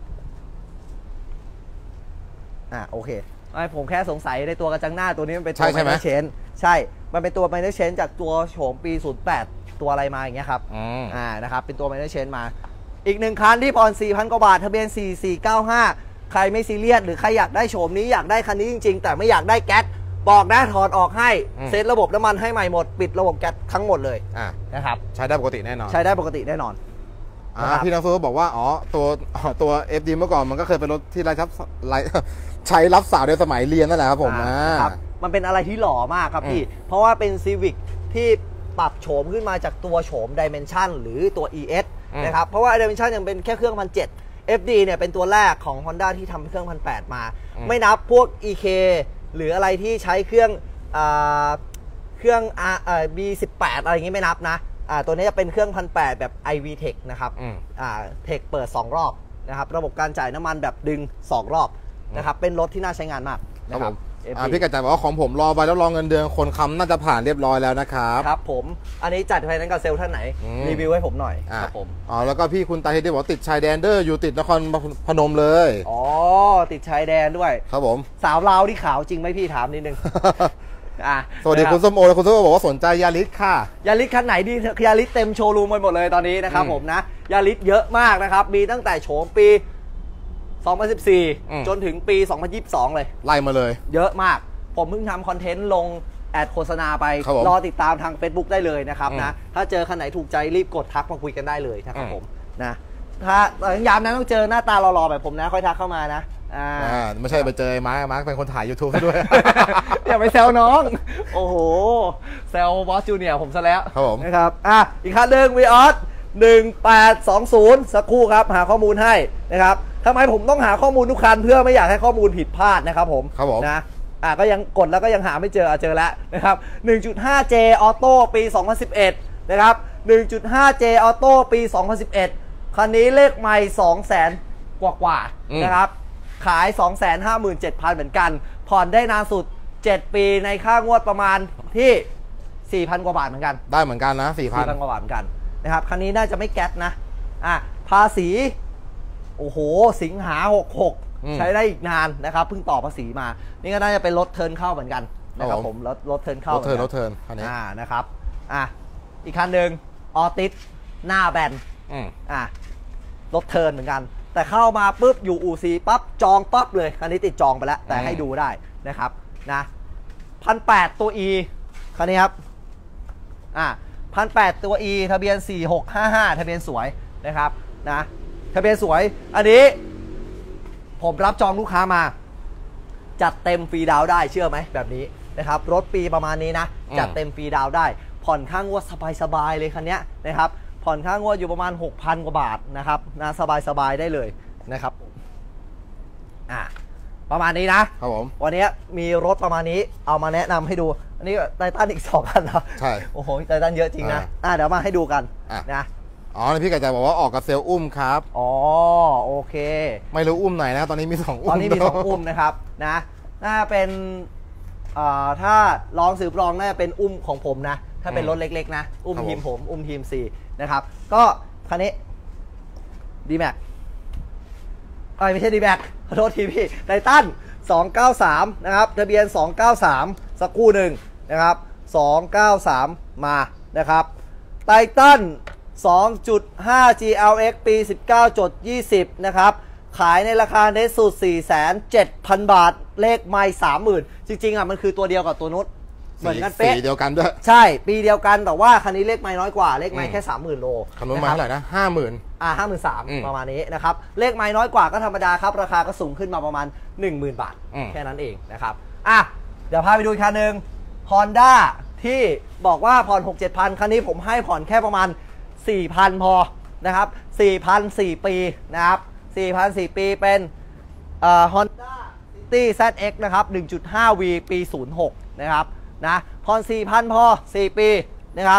อ่าโอเคผมแค่สงสัยในตัวกระจังหน้าตัวนี้มันเป็นตัวไมเนอร์เชนใช่มันเป็นตัวไมเนอร์เชนจากตัวโฉมปีศูนย์แปดตัวอะไรมาอย่างเงี้ยครับอ่านะครับเป็นตัวไมเนอร์เชนมาอีกหนึ่งคันที่ผ่อน สี่พัน กว่าบาททะเบียนสี่สี่เก้าห้าใครไม่ซีเรียสหรือใครอยากได้โฉมนี้อยากได้คันนี้จริงๆแต่ไม่อยากได้แก๊สบอกนะถอดออกให้เซตระบบน้ำมันให้ใหม่หมดปิดระบบแก๊สทั้งหมดเลยนะครับใช้ได้ปกติแน่นอนใช้ได้ปกติแน่นอนพี่น้องเฟิร์สบอกว่าอ๋อตัวตัว เอฟ ดี เมื่อก่อนมันก็เคยเป็นรถที่ไรครับใช้รับสาวในสมัยเรียนนั่นแหละครับผมครับมันเป็นอะไรที่หล่อมากครับพี่เพราะว่าเป็น Civic ที่ปรับโฉมขึ้นมาจากตัวโฉม Dimension หรือตัว อี เอส นะครับเพราะว่า Dimension ยังเป็นแค่เครื่องพันเจ็ด เอฟ ดี เนี่ยเป็นตัวแรกของ Honda ที่ทำเครื่องพันแปดมาไม่นับพวก อี เค หรืออะไรที่ใช้เครื่องเครื่อง บี สิบแปด อะไรอย่างนี้ไม่นับนะตัวนี้จะเป็นเครื่องพันแปดแบบ ไอ วี Tech นะครับเทคเปิดสองรอบนะครับระบบการจ่ายน้ำมันแบบดึงสองรอบนะครับเป็นรถที่น่าใช้งานมากนะครับพี่กระจายบอกว่าของผมรอไปแล้วรอเงินเดือนคนค้ำน่าจะผ่านเรียบร้อยแล้วนะครับครับผมอันนี้จัดไฟแนนซ์กับเซลล์ท่านไหนรีวิวให้ผมหน่อยครับผมอ๋อแล้วก็พี่คุณตาเฮดได้บอกติดชายแดนเดอร์อยู่ติดนครพนมเลยอ๋อติดชายแดนด้วยครับผมสาวลาวที่ขาวจริงไหมพี่ถามนิดนึงสวัสดีคุณส้มโอและคุณส้มโอบอกว่าสนใจยาริสค่ะยาริสคันไหนดียาริสเต็มโชว์รูมไปหมดเลยตอนนี้นะครับผมนะยาริสเยอะมากนะครับมีตั้งแต่โฉมปีสองพันสิบสี่จนถึงปีสองพันยี่สิบสองเลยไล่มาเลยเยอะมากผมเพิ่งทำคอนเทนต์ลงแอดโฆษณาไปรอติดตามทาง Facebook ได้เลยนะครับนะถ้าเจอคันไหนถูกใจรีบกดทักมาคุยกันได้เลยนะครับผมนะถ้าย้ำนะต้องเจอหน้าตาหล่อๆแบบผมนะค่อยทักเข้ามานะอ่าไม่ใช่ไปเจอมาร์คมาร์คเป็นคนถ่าย YouTube ด้วยอย่าไปแซวน้องโอ้โหแซวบอสจูเนียร์ผมซะแล้วครับผมนะครับอ่ะอีกคันหนึ่งวีออสหนึ่งแปดสองศูนย์สักครู่ครับหาข้อมูลให้นะครับทำไมผมต้องหาข้อมูลทุกคันเพื่อไม่อยากให้ข้อมูลผิดพลาดนะครับผมครับผมนะอ่ะก็ยังกดแล้วก็ยังหาไม่เจอเจอแล้วนะครับ หนึ่งจุดห้าเจ Auto ปีสองพันสิบเอ็ดนะครับ หนึ่งจุดห้าเจ Auto ปีสองพันสิบเอ็ดคันนี้เลขไม่ สองแสน กว่าๆนะครับขาย สองแสนห้าหมื่นเจ็ดพัน เหมือนกันผ่อนได้นานสุดเจ็ดปีในค่างวดประมาณที่ สี่พัน กว่าบาทเหมือนกันได้เหมือนกันนะ สี่พันกว่าบาทเหมือนกันนะครับคันนี้น่าจะไม่แก๊สนะอ่ะภาษีโอ้โหสิงหาหกหกใช้ได้อีกนานนะครับเพิ่งต่อภาษีมานี่ก็น่าจะเป็นรถเทิร์นเข้าเหมือนกันนะครับผมรถรถเทิร์นเข้ารถเทิร์นรถเทิร์นคันนี้อ่านะครับอ่ะอีกคันหนึ่งออติสหน้าแบนอ่ะรถเทิร์นเหมือนกันแต่เข้ามาปุ๊บอยู่อู่ซีปั๊บจองปั๊บเลยคันนี้ติดจองไปแล้วแต่ให้ดูได้นะครับนะพันแปดตัว E คันนี้ครับอ่ะพันแปดตัว E ทะเบียนสี่หกห้าห้าทะเบียนสวยนะครับนะทะเบียนสวยอันนี้ผมรับจองลูกค้ามาจัดเต็มฟรีดาวได้เชื่อไหมแบบนี้นะครับรถปีประมาณนี้นะจัดเต็มฟรีดาวได้ผ่อนค่างวดสบายๆเลยคันนี้นะครับผ่อนค่างวดอยู่ประมาณ หกพัน กว่าบาทนะครับนะสบายๆได้เลยนะครับอ่าประมาณนี้นะครับผมวันนี้มีรถประมาณนี้เอามาแนะนำให้ดูอันนี้ไททันอีกสองคันนะใช่โอ้โหไททันเยอะจริงนะอ่าเดี๋ยวมาให้ดูกันนะอ๋อพี่กระจายบอกว่าออกกับเซลอุ้มครับอ๋อโอเคไม่รู้อุ้มไหนนะตอนนี้มีสองอุ้มตอนนี้มีสองอุ้มนะครับนะน่าเป็นอ่าถ้าลองสืบลองน่าจะเป็นอุ้มของผมนะถ้าเป็นรถเล็กๆนะอุ้มทีมผมอุ้มทีมสี่นะครับก็คันนี้ดีแม็กไม่ใช่ดีแม็กขอโทษทีพี่ไททันสองเก้าสามนะครับทะเบียนสองเก้าสามสักครู่หนึ่งนะครับสองเก้าสามมานะครับไททัน สองจุดห้า จี แอล เอ็กซ์ ปี สิบเก้า จด ยี่สิบนะครับขายในราคาเนสสุด สี่แสนเจ็ดพัน บาทเลขไม่ สามหมื่น จริงๆอ่ะมันคือตัวเดียวกับตัวนุชเหมือนกันเป๊ะปีเดียวกันด้วยใช่ปีเดียวกันแต่ว่าคันนี้เลขไม่น้อยกว่าเลขไม่แค่ สามหมื่น โลคันนู้นมาเท่าไหร่นะ ห้าหมื่นอ่า ห้าหมื่นสามพัน ประมาณนี้นะครับเลขไม่น้อยกว่าก็ธรรมดาครับราคาก็สูงขึ้นมาประมาณ หนึ่งหมื่น บาทแค่นั้นเองนะครับอ่ะเดี๋ยวพาไปดูอีกคันนึง Honda ที่บอกว่าผ่อน หกเจ็ดพัน คันนี้ผมให้ผ่อนแค่ประมาณ สี่พัน พอนะครับ สี่พัน สี่ ปีนะครับ สี่พัน สี่ ปีเป็นเอ่อ Honda City แซด เอ็กซ์ นะครับ หนึ่งจุดห้า วี ปี ศูนย์หก นะครับนะผ่อน สี่พัน พอ สี่ ปีนะครับ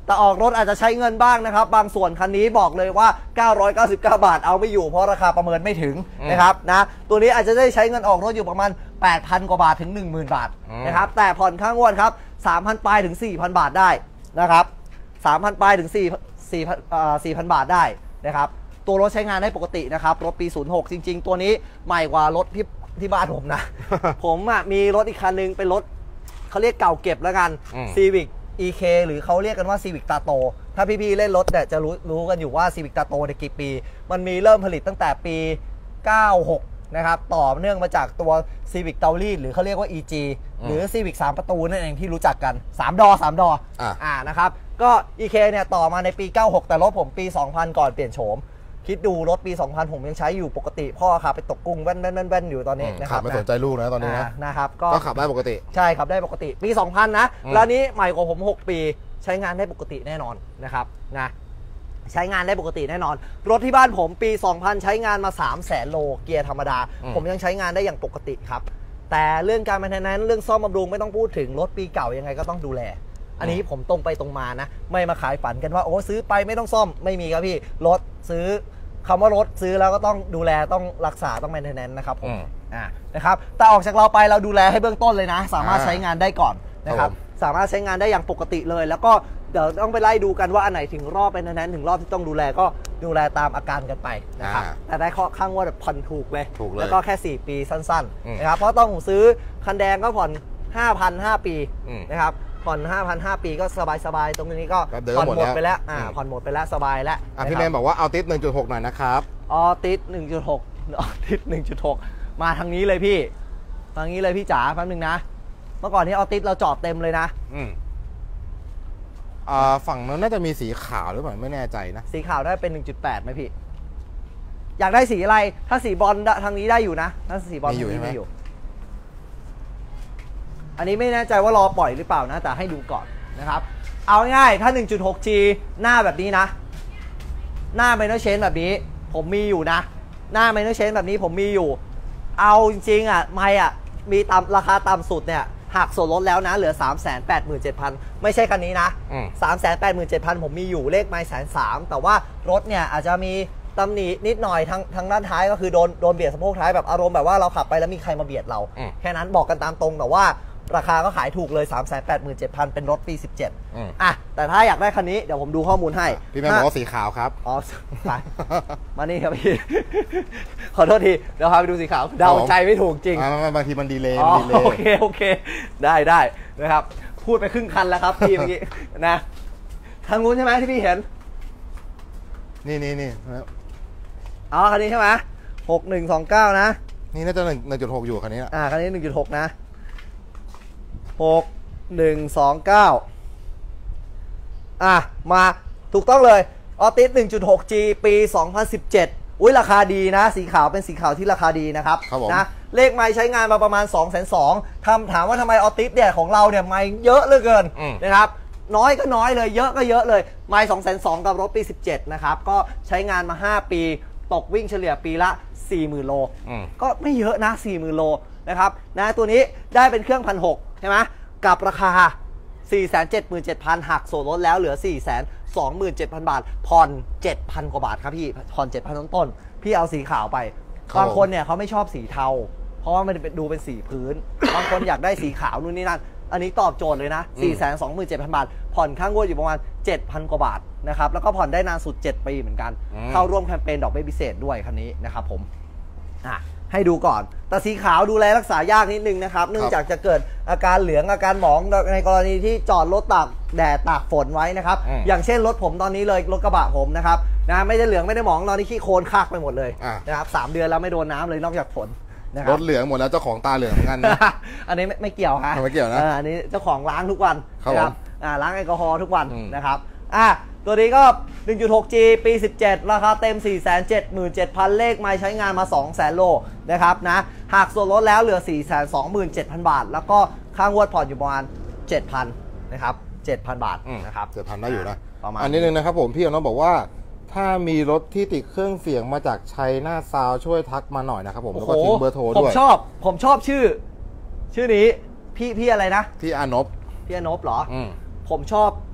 แต่ออกรถอาจจะใช้เงินบ้างนะครับบางส่วนคันนี้บอกเลยว่าเก้าร้อยเก้าสิบเก้าบาทเอาไม่อยู่เพราะราคาประเมินไม่ถึงนะครับนะตัวนี้อาจจะได้ใช้เงินออกรถอยู่ประมาณ แปดพัน กว่าบาทถึง หนึ่งหมื่น บาทนะครับแต่ผ่อนค่างวดครับ สามพัน ปลายถึง สี่พัน บาทได้นะครับ สามพัน ปลายถึง สี่พัน บาทได้นะครับตัวรถใช้งานได้ปกตินะครับรถปีศูนย์หกจริงๆตัวนี้ใหม่กว่ารถที่ที่บ้านผมนะ ผมอ่ะมีรถอีกคันนึงเป็นรถเขาเรียกเก่าเก็บแล้วกัน Civic อี เค หรือเขาเรียกกันว่า Civic Tato ถ้าพี่ๆเล่นรถเนี่ยจะรู้รู้กันอยู่ว่า Civic Tato ในกี่ปีมันมีเริ่มผลิตตั้งแต่ปี เก้าหก นะครับต่อเนื่องมาจากตัว Civic เตารีดหรือเขาเรียกว่า อี จี หรือ Civic สามประตูนั่นเองที่รู้จักกันสามดอสามดออ่านะครับก็ อี เค เนี่ยต่อมาในปี เก้าหก แต่รถผมปี สองพัน ก่อนเปลี่ยนโฉมคิดดูรถปี สองพัน ผมยังใช้อยู่ปกติพ่อขับไปตกกุ้งแว่นแว่นแว่นอยู่ตอนนี้นะครับขับไม่สนใจลูกนะตอนนี้นะนะครับก็ขับได้ปกติใช่ขับได้ปกติปี สองพัน นะแล้วนี้ใหม่กว่าผมหกปีใช้งานได้ปกติแน่นอนนะครับนะใช้งานได้ปกติแน่นอนรถที่บ้านผมปี สองพัน ใช้งานมา สามแสน โลเกียร์ธรรมดาผมยังใช้งานได้อย่างปกติครับแต่เรื่องการแมนเทนแนนซ์เรื่องซ่อมบำรุงไม่ต้องพูดถึงรถปีเก่ายังไงก็ต้องดูแลอันนี้ผมตรงไปตรงมานะไม่มาขายฝันกันว่าโอ้ซื้อไปไม่ต้องซ่อมไม่มีครับพี่รถซื้อคำว่ารถซื้อแล้วก็ต้องดูแลต้องรักษาต้องแมนเทนแนนซ์นะครับผมอ่านะครับแต่ออกจากเราไปเราดูแลให้เบื้องต้นเลยนะสามารถใช้งานได้ก่อนนะครับสามารถใช้งานได้อย่างปกติเลยแล้วก็เดี๋ยวต้องไปไล่ดูกันว่าอันไหนถึงรอบเป็นนั้นถึงรอบที่ต้องดูแลก็ดูแลตามอาการกันไปนะครับแต่ได้ข้อข้างว่าผ่อนถูกเลยแล้วก็แค่สี่ปีสั้นๆนะครับเพราะต้องซื้อคันแดงก็ผ่อน ห้าพัน ห้าปีนะครับผ่อน ห้าพัน ห้าปีก็สบายๆตรงนี้ก็ผ่อนหมดไปแล้วอ่าผ่อนหมดไปแล้วสบายแล้วพี่แมนบอกว่าเอาติด หนึ่งจุดหก หน่อยนะครับออติด หนึ่งจุดหก ออติด หนึ่งจุดหก มาทางนี้เลยพี่ทางนี้เลยพี่จ๋าแป๊บนึงนะเมื่อก่อนที่ออติดเราจอดเต็มเลยนะอืมอ่าฝั่งนั้นน่าจะมีสีขาวหรือเปล่าไม่แน่ใจนะสีขาวได้เป็น หนึ่งจุดแปด ไหมพี่อยากได้สีอะไรถ้าสีบอลทางนี้ได้อยู่นะถ้าสีบอลทางนี้ไม่อยู่อันนี้ไม่แน่ใจว่ารอปล่อยหรือเปล่านะแต่ให้ดูก่อนนะครับเอาง่ายๆถ้า หนึ่งจุดหก จี หน้าแบบนี้นะหน้าไมเนอร์เชนแบบนี้ผมมีอยู่นะหน้าไมเนอร์เชนแบบนี้ผมมีอยู่เอาจริงๆอ่ะไม่อ่ะมีตามราคาต่ำสุดเนี่ยหักส่วนลดแล้วนะเหลือ สามแสนแปดหมื่นเจ็ดพัน ไม่ใช่คันนี้นะ สามแสนแปดหมื่นเจ็ดพัน ผมมีอยู่เลขไมล์แสนสามแต่ว่ารถเนี่ยอาจจะมีตำหนินิดหน่อยทางทางด้านท้ายก็คือโดนโดนเบียดสะโพกท้ายแบบอารมณ์แบบว่าเราขับไปแล้วมีใครมาเบียดเราแค่นั้นบอกกันตามตรงแต่ว่าราคาก็ขายถูกเลย สามแสนแปดหมื่นเจ็ดพัน เป็นรถปีสิบเจ็ดอ่ะแต่ถ้าอยากได้คันนี้เดี๋ยวผมดูข้อมูลให้พี่แม่บอกว่าสีขาวครับอ๋อมานี่ครับพี่ขอโทษทีเดี๋ยวพาไปดูสีขาวเดาใจไม่ถูกจริงบางทีมันดีเลย์โอเคโอเคได้ได้นะครับพูดไปครึ่งคันแล้วครับพี่เมื่อกี้นะทางนู้นใช่ไหมที่พี่เห็นนี่นี่นี่อ๋อคันนี้ใช่ไหมหกหนึ่งสองเก้านะนี่น่าจะหนึ่งหนึ่งจุดหกอยู่คันนี้อ่าคันนี้หนึ่งจุดหกนะหกหนึ่งสองเก้าอ่ะมาถูกต้องเลยออติส หนึ่งจุดหก จี ปีสองพันสิบเจ็ดอุ้ยราคาดีนะสีขาวเป็นสีขาวที่ราคาดีนะครับนะเลขไมล์ใช้งานมาประมาณ สองแสนสอง ทำถามว่าทำไมออติสเนี่ยของเราเนี่ยไมล์เยอะเหลือเกินนะครับน้อยก็น้อยเลยเยอะก็เยอะเลยไมล์ สองแสนสอง กับรถปีสิบเจ็ดนะครับก็ใช้งานมาห้าปีตกวิ่งเฉลี่ยปีละ สี่หมื่น โลก็ไม่เยอะนะ สี่หมื่น โลนะครับนะตัวนี้ได้เป็นเครื่อง หนึ่งพันหกร้อย ใช่ไหมกับราคา สี่แสนเจ็ดหมื่นเจ็ดพัน หักส่วนลดแล้วเหลือ สี่แสนสองหมื่นเจ็ดพัน บาทผ่อน เจ็ดพัน กว่าบาทครับพี่ผ่อน เจ็ดพัน ต้นๆพี่เอาสีขาวไปบางคนเนี่ยเขาไม่ชอบสีเทาเพราะว่ามันดูเป็นสีพื้นบางคนอยากได้สีขาวนู่นนี่นั่นอันนี้ตอบโจทย์เลยนะ สี่แสนสองหมื่นเจ็ดพัน บาทผ่อนค่างวดอยู่ประมาณ เจ็ดพัน กว่าบาทนะครับแล้วก็ผ่อนได้นานสุดเจ็ดปีเหมือนกันเข้าร่วมแคมเปญดอกเบี้ยพิเศษด้วยคันนี้นะครับผมอ่ะให้ดูก่อนแต่สีขาวดูแลรักษายากนิดนึงนะครับเนื่องจากจะเกิดอาการเหลืองอาการหมองในกรณีที่จอดรถตากแดดตากฝนไว้นะครับอย่างเช่นรถผมตอนนี้เลยรถกระบะผมนะครับนะไม่ได้เหลืองไม่ได้หมองตอนนี้ขี้โคลนคักไปหมดเลยนะครับสามเดือนแล้วไม่โดนน้ำเลยนอกจากฝนรถเหลืองหมดแล้วเจ้าของตาเหลืองเหมือนกันนะอันนี้ไม่เกี่ยวฮะไม่เกี่ยวนะอันนี้เจ้าของล้างทุกวันนะครับล้างแอลกอฮอล์ทุกวันนะครับอ่ะตัวนี้ก็ หนึ่งจุดหก จี ปีสิบเจ็ดราคาเต็ม สี่แสนเจ็ดหมื่นเจ็ดพัน เลขไมล์ใช้งานมา สองแสน โลนะครับนะหากส่วนลดแล้วเหลือ สี่แสนสองหมื่นเจ็ดพัน บาทแล้วก็ค่างวดผ่อนอยู่ประมาณ เจ็ดพัน นะครับ เจ็ดพัน บาทนะครับเจ็ดพัน ได้อยู่นะประมาณอันนี้นึงนะครับผมพี่น้องบอกว่าถ้ามีรถที่ติดเครื่องเสียงมาจากชัยนาทซาวช่วยทักมาหน่อยนะครับผมแล้วก็ทิ้งเบอร์โทรด้วยผมชอบผมชอบชื่อชื่อนี้พี่พี่อะไรนะพี่อานพพี่อานพเหรอผมชอบ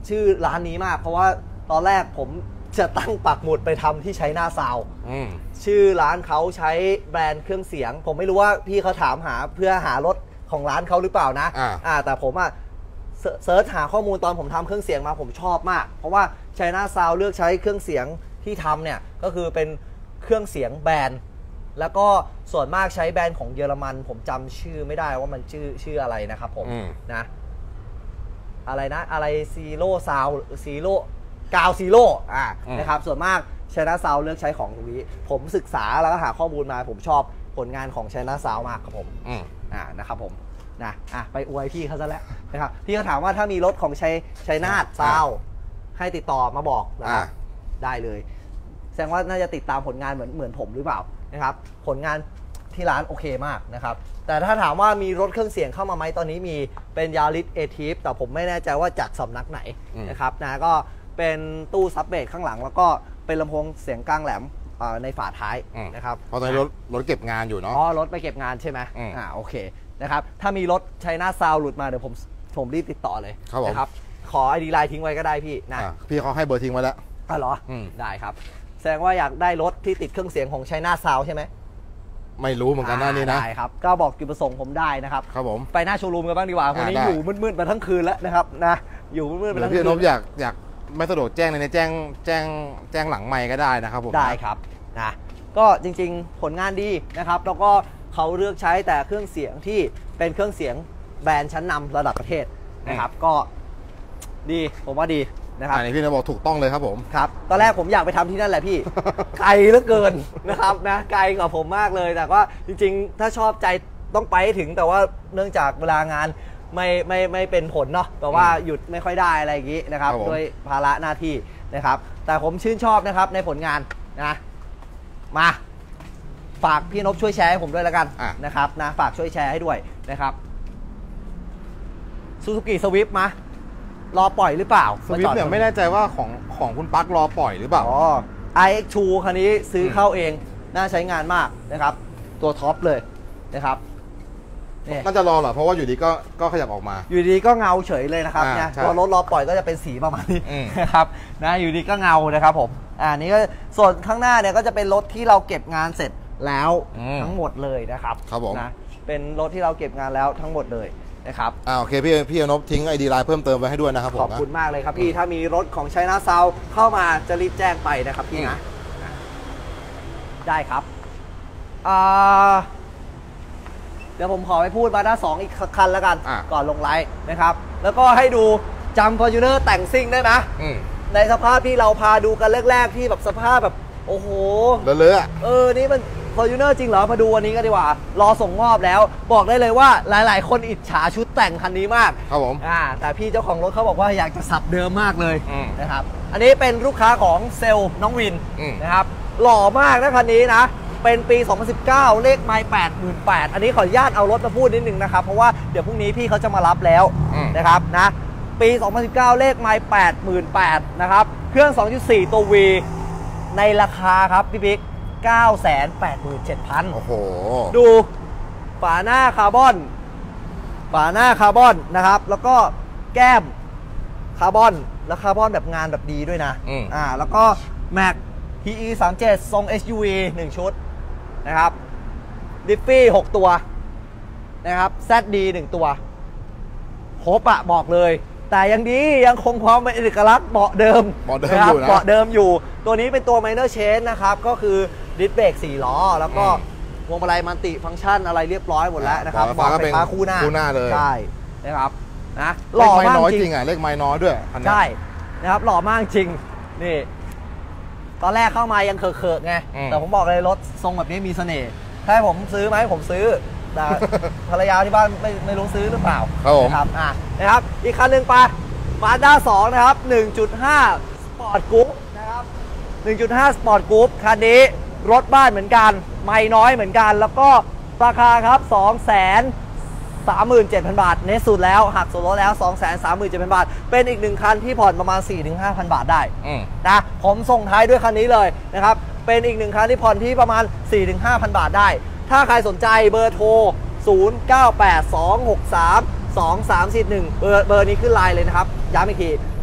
ชื่อร้านนี้มากเพราะว่าตอนแรกผมจะตั้งปักหมุดไปทำที่ใช้หน้าซาวชื่อร้านเขาใช้แบรนด์เครื่องเสียงผมไม่รู้ว่าพี่เขาถามหาเพื่อหารถของร้านเขาหรือเปล่านะอ่าอ่าแต่ผมอ่ะเซิร์ชหาข้อมูลตอนผมทำเครื่องเสียงมาผมชอบมากเพราะว่าใช้หน้าซาวเลือกใช้เครื่องเสียงที่ทำเนี่ยก็คือเป็นเครื่องเสียงแบรนด์แล้วก็ส่วนมากใช้แบรนด์ของเยอรมันผมจำชื่อไม่ได้ว่ามันชื่อชื่ออะไรนะครับผมนะอะไรนะอะไรซีโร่ซาวซีโร่กาวซีโร่อ่านะครับส่วนมากชนะซาวเลือกใช้ของตรงนี้ผมศึกษาแล้วก็หาข้อมูลมาผมชอบผลงานของชนะซาวมากครับผมอ่านะครับผมนะอ่ะไปอวยพี่เขาซะแล้วนะครับพี่เขาถามว่าถ้ามีรถของชัยชัยนาทซาวให้ติดต่อมาบอกนะครับได้เลยแสดงว่าน่าจะติดตามผลงานเหมือนเหมือนผมหรือเปล่านะครับผลงานที่ร้านโอเคมากนะครับแต่ถ้าถามว่ามีรถเครื่องเสียงเข้ามาไหมตอนนี้มีเป็นยาริสเอทีฟแต่ผมไม่แน่ใจว่าจากสำนักไหนนะครับนะก็เป็นตู้ซับเบสข้างหลังแล้วก็เป็นลำโพงเสียงกลางแหลมในฝาท้ายนะครับเพราะตอนนี้รถรถเก็บงานอยู่เนาะอ๋อรถไปเก็บงานใช่ไหมอ่าโอเคนะครับถ้ามีรถชัยนาทซาวหลุดมาเดี๋ยวผมผมรีบติดต่อเลยนะครับขอไอดีไลน์ทิ้งไว้ก็ได้พี่นะพี่เขาให้เบอร์ทิ้งไว้แล้วอ๋อเหรอได้ครับแสดงว่าอยากได้รถที่ติดเครื่องเสียงของชัยนาทซาวใช่ไหมไม่รู้เหมือนกันหน้านี้นะได้ครับก็บอกจุดประสงค์ผมได้นะครับครับผมไปหน้าโชว์รูมกันบ้างดีกว่าวันนี้อยู่มืดๆมาทั้งคืนแล้วนะครับนะอยู่มืดๆมาทั้งคืนพี่นพอยากอยากไม่สะดวกแจ้งในแจ้งแจ้งแจ้งหลังไมค์ก็ได้นะครับผมได้ครับนะก็จริงๆผลงานดีนะครับแล้วก็เขาเลือกใช้แต่เครื่องเสียงที่เป็นเครื่องเสียงแบรนด์ชั้นนำระดับประเทศนะครับก็ดีผมว่าดีนะครับอันนี้พี่นพบอกถูกต้องเลยครับผมครับตอนแรกผมอยากไปทำที่นั่นแหละพี่ ไกลเหลือเกินนะครับนะไกลกว่าผมมากเลยแต่ว่าจริงๆถ้าชอบใจต้องไปถึงแต่ว่าเนื่องจากเวลางานไม่ไม่ไม่เป็นผลเนาะแต่ว่าหยุดไม่ค่อยได้อะไรอย่างนี้นะครับด้วยภาระหน้าที่นะครับแต่ผมชื่นชอบนะครับในผลงานนะมาฝากพี่นพช่วยแชร์ให้ผมด้วยแล้วกันนะครับนะฝากช่วยแชร์ให้ด้วยนะครับซูซูกิสวิฟต์มารอปล่อยหรือเปล่าสวิฟต์เนี่ยไม่แน่ใจว่าของของคุณปั๊กรอปล่อยหรือเปล่าอ๋อ ไอ เอ็กซ์ ทู คันนี้ซื้อเข้าเองน่าใช้งานมากนะครับตัวท็อปเลยนะครับน่าจะรอเหรอเพราะว่าอยู่ดีก็ก็ขยับออกมาอยู่ดีก็เงาเฉยเลยนะครับเนี่ยตัวรถรอปล่อยก็จะเป็นสีประมาณนี้นะครับนะอยู่ดีก็เงานะครับผมอ่านี้ก็ส่วนข้างหน้าเนี่ยก็จะเป็นรถที่เราเก็บงานเสร็จแล้วทั้งหมดเลยนะครับครับผมนะเป็นรถที่เราเก็บงานแล้วทั้งหมดเลยนะครับอ่าโอเคพี่พี่อนพทิ้งไอดีไลน์เพิ่มเติมไว้ให้ด้วยนะครับผมขอบคุณมากเลยครับพี่ถ้ามีรถของชัยนาทซาวเข้ามาจะรีบแจ้งไปนะครับพี่นะได้ครับอ่าเดี๋ยวผมขอไปพูดมาด้าสองอีกคันแล้วกันก่อนลงไลฟ์นะครับแล้วก็ให้ดูจำ Fortuner แต่งซิ่งได้ไหมในสภาพที่เราพาดูกันแรกๆที่แบบสภาพแบบโอ้โหเลอะเออนี่มัน Fortuner จริงเหรอมาดูวันนี้กันดีกว่ารอส่งมอบแล้วบอกได้เลยว่าหลายๆคนอิจฉาชุดแต่งคันนี้มากครับผมอ่าแต่พี่เจ้าของรถเขาบอกว่าอยากจะสับเดิมมากเลยนะครับอันนี้เป็นลูกค้าของเซลล์น้องวินนะครับหล่อมากนะคันนี้นะเป็นปีสองพันสิบเก้าเลขไมล์ แปดหมื่นแปดพัน อันนี้ขออนุญาตเอารถมาพูดนิดนึงนะครับเพราะว่าเดี๋ยวพรุ่งนี้พี่เขาจะมารับแล้วนะครับนะปีสองพันสิบเก้าเลขไมล์ แปดหมื่นแปดพัน นะครับเครื่อง สองจุดสี่ ตัว V ในราคาครับพี่บิ๊ก เก้าแสนแปดหมื่นเจ็ดพันโอ้โหดูฝาหน้าคาร์บอนฝาหน้าคาร์บอนนะครับแล้วก็แก้มคาร์บอนแล้วคาร์บอนแบบงานแบบดีด้วยนะอ่าแล้วก็แม็ก ที อี สามสิบเจ็ด ทรง เอส ยู วี หนึ่งชุดนะครับดิฟฟี่หกตัวนะครับ แซด ดี หนึ่งตัวครบอะบอกเลยแต่ยังดียังคงความเป็นเอกลักษณ์เบาะเดิมเบาะเดิมอยู่นะเบาะเดิมอยู่ตัวนี้เป็นตัว minor change นะครับก็คือดิสเบรกสี่ล้อแล้วก็พวงมาลัยมัลติฟังก์ชันอะไรเรียบร้อยหมดแล้วนะครับเบาะไฟฟ้าคู่หน้าคู่หน้าเลยใช่นะครับนะหล่อมากจริงอ่ะเลขไม้น้อยด้วยใช่นะครับหล่อมากจริงนี่ตอนแรกเข้ามายังเขิกๆไงแต่ผมบอกเลยรถทรงแบบนี้มีเสน่ห์ถ้าผมซื้อไหมผมซื้อแต่ภรรยาที่บ้านไม่ไม่รู้ซื้อหรือเปล่าครับอ่ะนะครับอีกคันหนึ่งไปมาด้าสองนะครับ หนึ่งจุดห้า Sport Group นะครับ หนึ่งจุดห้า Sport Group คันนี้รถบ้านเหมือนกันไม่น้อยเหมือนกันแล้วก็ราคาครับ สองแสนสามหมื่นเจ็ดพัน บาทเนสสุดแล้วหักส่วนลดแล้ว สองแสนสามหมื่นเจ็ดพัน บาทเป็นอีกหนึ่งคันที่ผ่อนประมาณ สี่ถึงห้าพัน บาทได้นะผมส่งท้ายด้วยคันนี้เลยนะครับเป็นอีกหนึ่งคันที่ผ่อนที่ประมาณ สี่ถึงห้าพัน บาทได้ถ้าใครสนใจเบอร์โทรศูนย์ เก้า แปด สอง หก สาม สอง สาม สี่ หนึ่งเบอร์เบอร์นี้ขึ้นไลน์เลยนะครับย้ำอีกที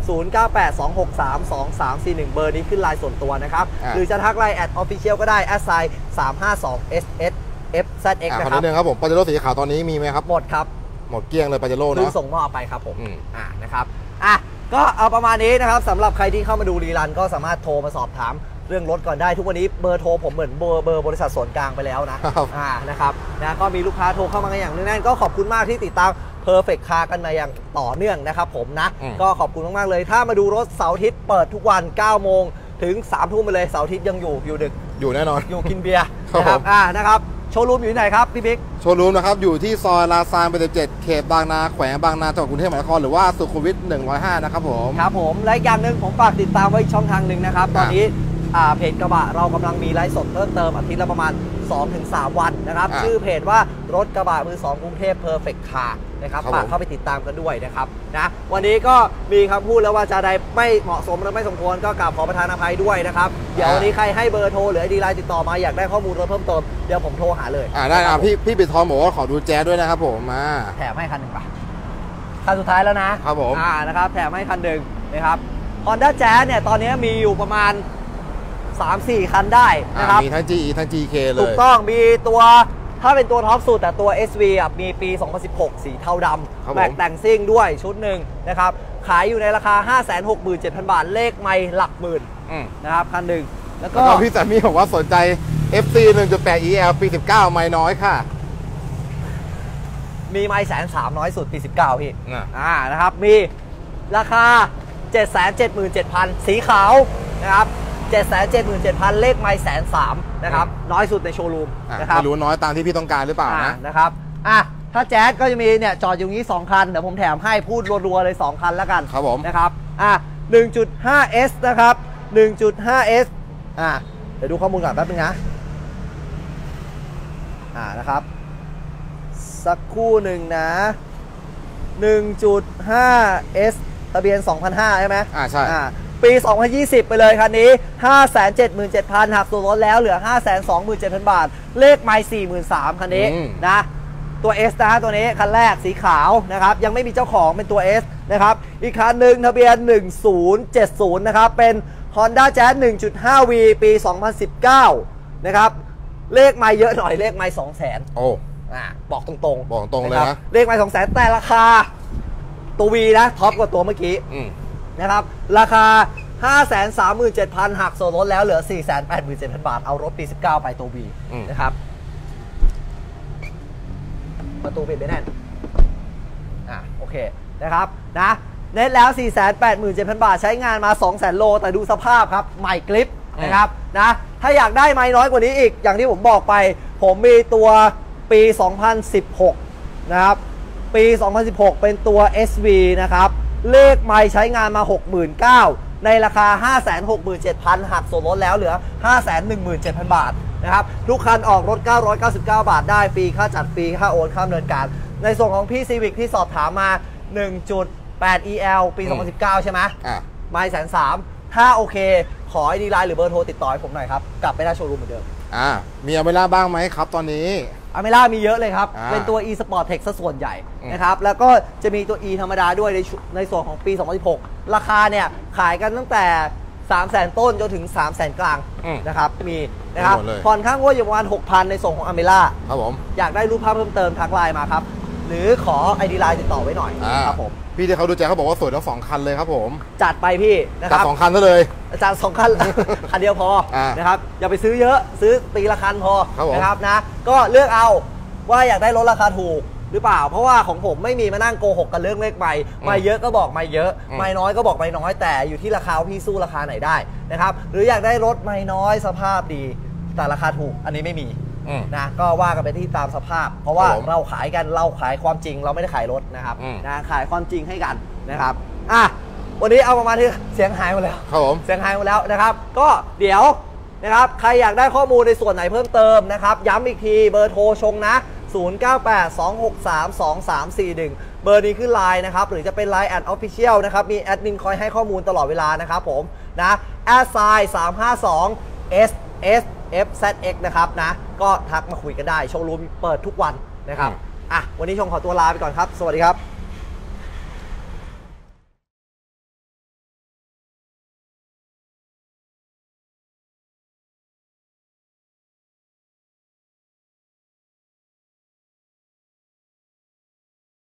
ศูนย์ เก้า แปด สอง หก สาม สอง สาม สี่ หนึ่ง เบอร์นี้ขึ้นไลน์ส่วนตัวนะครับหรือจะทักไลน์แอดออฟฟิเชียลก็ได้แอดไซน์สามห้าสอง เอส เอส เอฟ แซด เอ็กซ์ นะครับขอนิดนึงครับผมปาเจโร่สีขาวตอนนี้มีไหมครับหมดครับหมดเกลี้ยงเลยปาเจโร่เนาะส่งมอบไปครับผมอ่านะครับอ่ะก็เอาประมาณนี้นะครับสำหรับใครที่เข้ามาดูรีรันก็สามารถโทรมาสอบถามเรื่องรถก่อนได้ทุกวันนี้เบอร์โทรผมเหมือนเบอร์เบอร์บริษัทส่วนกลางไปแล้วนะอ่านะครับนะก็มีลูกค้าโทรเข้ามากันอย่างแน่นก็ขอบคุณมากที่ติดตาม Perfect Car กันมาอย่างต่อเนื่องนะครับผมนะก็ขอบคุณมากๆเลยถ้ามาดูรถเสาร์อาทิตย์เปิดทุกวันเก้าโมงถึงสามทุ่มไปเลยเสาร์อาทิตย์ยังอยู่อยู่ดึกอยู่แน่นอนอยู่กินเบียร์นะครับอ่านะครับโชว์รูมอยู่ที่ไหนครับพี่บิ๊กโชว์รูมนะครับอยู่ที่ซอยลาซานเบเจ็ดเขตบางนาแขวงบางนาจังหวัดกรุงเทพมหานครหรือว่าสุขุมวิทหนึ่งร้อยห้านะครับผมครับผมและอย่างหนึ่งผมฝากติดตามไว้ช่องทางหนึ่งนะครับตอนนี้เพจกระบะเรากำลังมีไลฟ์สดเพิ่มเติมอาทิตย์ละประมาณ สองถึงสาม วันนะครับชื่อเพจว่ารถกระบะมือสองกรุงเทพ Perfect Car นะครับฝากเข้าไปติดตามกันด้วยนะครับนะวันนี้ก็มีคำพูดแล้วว่าจะใดไม่เหมาะสมหรือไม่สมควรก็กราบขอประทานอภัยด้วยนะครับเดี๋ยววันนี้ใครให้เบอร์โทรหรือไอดีไลน์ติดต่อมาอยากได้ข้อมูลรถเพิ่มเติมเดี๋ยวผมโทรหาเลยอ่าได้อ่ะพี่พี่ปิดทองบอกว่าขอดูแจ๊สด้วยนะครับผมมาแถมให้คันหนึ่งป่ะคันสุดท้ายแล้วนะครับผมอ่านะครับแถมให้คันหนึ่งนะครับ Honda Jazz เนี่ยตอนนี้มีอยู่ประมาณ สามสี่ คันได้นะครับมีทั้ง จี อี ทั้ง จี เค เลยถูกต้องมีตัวถ้าเป็นตัวท็อปสุดแต่ตัว เอส วี อ่ะมีปีสองพันสิบหกสีเทาดำแม็กแต่งซิ่งด้วยชุดหนึ่งนะครับขายอยู่ในราคา ห้าแสนหกหมื่นเจ็ดพัน บาทเลขไม่หลักหมื่นนะครับคันหนึ่งแล้วก็พี่แซมมี่บอกว่าสนใจ เอฟ ซี หนึ่งจุดแปด อี แอล ปีสิบเก้าไม่น้อยค่ะมีไม่แสนสามน้อยสุดปีสิบเก้าพี่อ่านะครับมีราคา เจ็ดแสนเจ็ดหมื่นเจ็ดพัน สีขาวนะครับเจ็ดแสนเจ็ดหมื่นเจ็ดพัน เลขไม่แสนสามนะครับน้อยสุดในโชว์รูมนะครับไม่รู้น้อยตามที่พี่ต้องการหรือเปล่านะนะครับอ่ะถ้าแจ๊สก็จะมีเนี่ยจอดอยู่นี้สองคันเดี๋ยวผมแถมให้พูดรัวๆเลยสองคันแล้วกันครับผมนะครับอ่ะ หนึ่งจุดห้า เอส นะครับ หนึ่งจุดห้า เอส อ่ะเดี๋ยวดูข้อมูลก่อนแป๊บนึงนะอ่านะครับสักครู่หนึ่งนะ หนึ่งจุดห้า เอส ทะเบียน สองพันห้า ใช่ไหมอ่าใช่อ่าปี สองพันยี่สิบ ไปเลยคันนี้ ห้าแสนเจ็ดหมื่นเจ็ดพัน หักส่วนลดแล้วเหลือ ห้าแสนสองหมื่นเจ็ดพัน บาทเลขไมล์ สี่หมื่นสามพัน คันนี้นะตัว S นะตัวนี้คันแรกสีขาวนะครับยังไม่มีเจ้าของเป็นตัว S นะครับอีกคันหนึ่งทะเบียนหนึ่งศูนย์เจ็ดศูนย์นะครับเป็น Honda Jazz หนึ่งจุดห้า วี ปี สองพันสิบเก้า นะครับเลขไมล์เยอะหน่อยเลขไมล์ สองแสนโอ้อ่าบอกตรงๆบอกตรงเลยนะเลขไมล์ สองแสน แต่ราคาตัว V นะท็อปกว่าตัวเมื่อกี้นะครับราคา ห้าแสนสามหมื่นเจ็ดพัน หักส่วนลดแล้วเหลือ สี่แสนแปดหมื่นเจ็ดพัน บาทเอารถปีสิบเก้าไปตัว V นะครับประตูปิดไม่แน่นอ่ะโอเคนะครับนะเน็ตแล้ว สี่แสนแปดหมื่นเจ็ดพัน บาทใช้งานมา สองแสน โลแต่ดูสภาพครับใหม่กริปนะครับนะถ้าอยากได้ไม้น้อยกว่านี้อีกอย่างที่ผมบอกไปผมมีตัวปีสองพันสิบหกนะครับปีสองพันสิบหกเป็นตัว เอส วี นะครับเลขไม้ใช้งานมา หกหมื่นเก้าพัน ในราคา ห้าแสนหกหมื่นเจ็ดพัน หักส่วนลดแล้วเหลือ ห้าแสนหนึ่งหมื่นเจ็ดพัน บาทนะครับทุกคันออกรถเก้าร้อยเก้าสิบเก้า บาทได้ฟรีค่าจัดฟรีค่าโอนค่าดำเนินการในส่วนของพี่ Civic ที่สอบถามมา หนึ่งจุดแปด อี แอล ปีสองพันสิบเก้าใช่ไหมอ่ะไม่แสนสามถ้าโอเคขอไอดีไลน์หรือเบอร์โทรติดต่อให้ผมหน่อยครับกลับไปหน้าโชว์รูมเหมือนเดิมอ่ามีอเมร่าบ้างไหมครับตอนนี้อเมร่ามีเยอะเลยครับเป็นตัว e sport tech ซะส่วนใหญ่นะครับแล้วก็จะมีตัว e ธรรมดาด้วยในในส่วนของปีสองพันสิบหกราคาเนี่ยขายกันตั้งแต่สามแสนต้นจนถึง สามแสน กลางนะครับมีนะครับผ่อนข้างว่าอยู่ประมาณ หกพัน ในส่วนของอเมร่าครับผมอยากได้รูปภาพเพิ่มเติมทักไลน์มาครับหรือขอไอดีไลน์ติดต่อไว้หน่อยครับผมพี่ที่เขาดูใจเขาบอกว่าสวยทั้งสองคันเลยครับผมจัดไปพี่นะครับจัดสองคันซะเลยจัดสองคันคันเดียวพอนะครับอย่าไปซื้อเยอะซื้อปีละคันพอนะครับนะก็เลือกเอาว่าอยากได้รถราคาถูกหรือเปล่าเพราะว่าของผมไม่มีมานั่งโกหกกันเรื่องเลขไม่ไม่เยอะก็บอกไม่เยอะไม่น้อยก็บอกไม่น้อยแต่อยู่ที่ราคาพี่สู้ราคาไหนได้นะครับหรืออยากได้รถไม่น้อยสภาพดีแต่ราคาถูกอันนี้ไม่มีนะก็ว่ากันไปที่ตามสภาพเพราะว่าเราขายกันเราขายความจริงเราไม่ได้ขายรถนะครับนะขายความจริงให้กันนะครับอ่ะวันนี้เอาประมาณที่เสียงหายหมดแล้วครับผมเสียงหายหมดแล้วนะครับก็เดี๋ยวนะครับใครอยากได้ข้อมูลในส่วนไหนเพิ่มเติมนะครับย้ำอีกทีเบอร์โทรชงนะศูนย์ เก้า แปด สอง หก สาม สอง สาม สี่ หนึ่งเบอร์นี้ขึ้นไลน์นะครับหรือจะเป็น ไลน์ แอด ออฟฟิเชียล นะครับมีแอดมินคอยให้ข้อมูลตลอดเวลานะครับผมนะแอดไซน์สามห้าสอง เอส เอส เอฟ แซด เอ็กซ์ นะครับนะก็ทักมาคุยกันได้โชว์รูมเปิดทุกวันนะครับอ่ะวันนี้ชงขอตัวลาไปก่อนครับสวัสดีครับ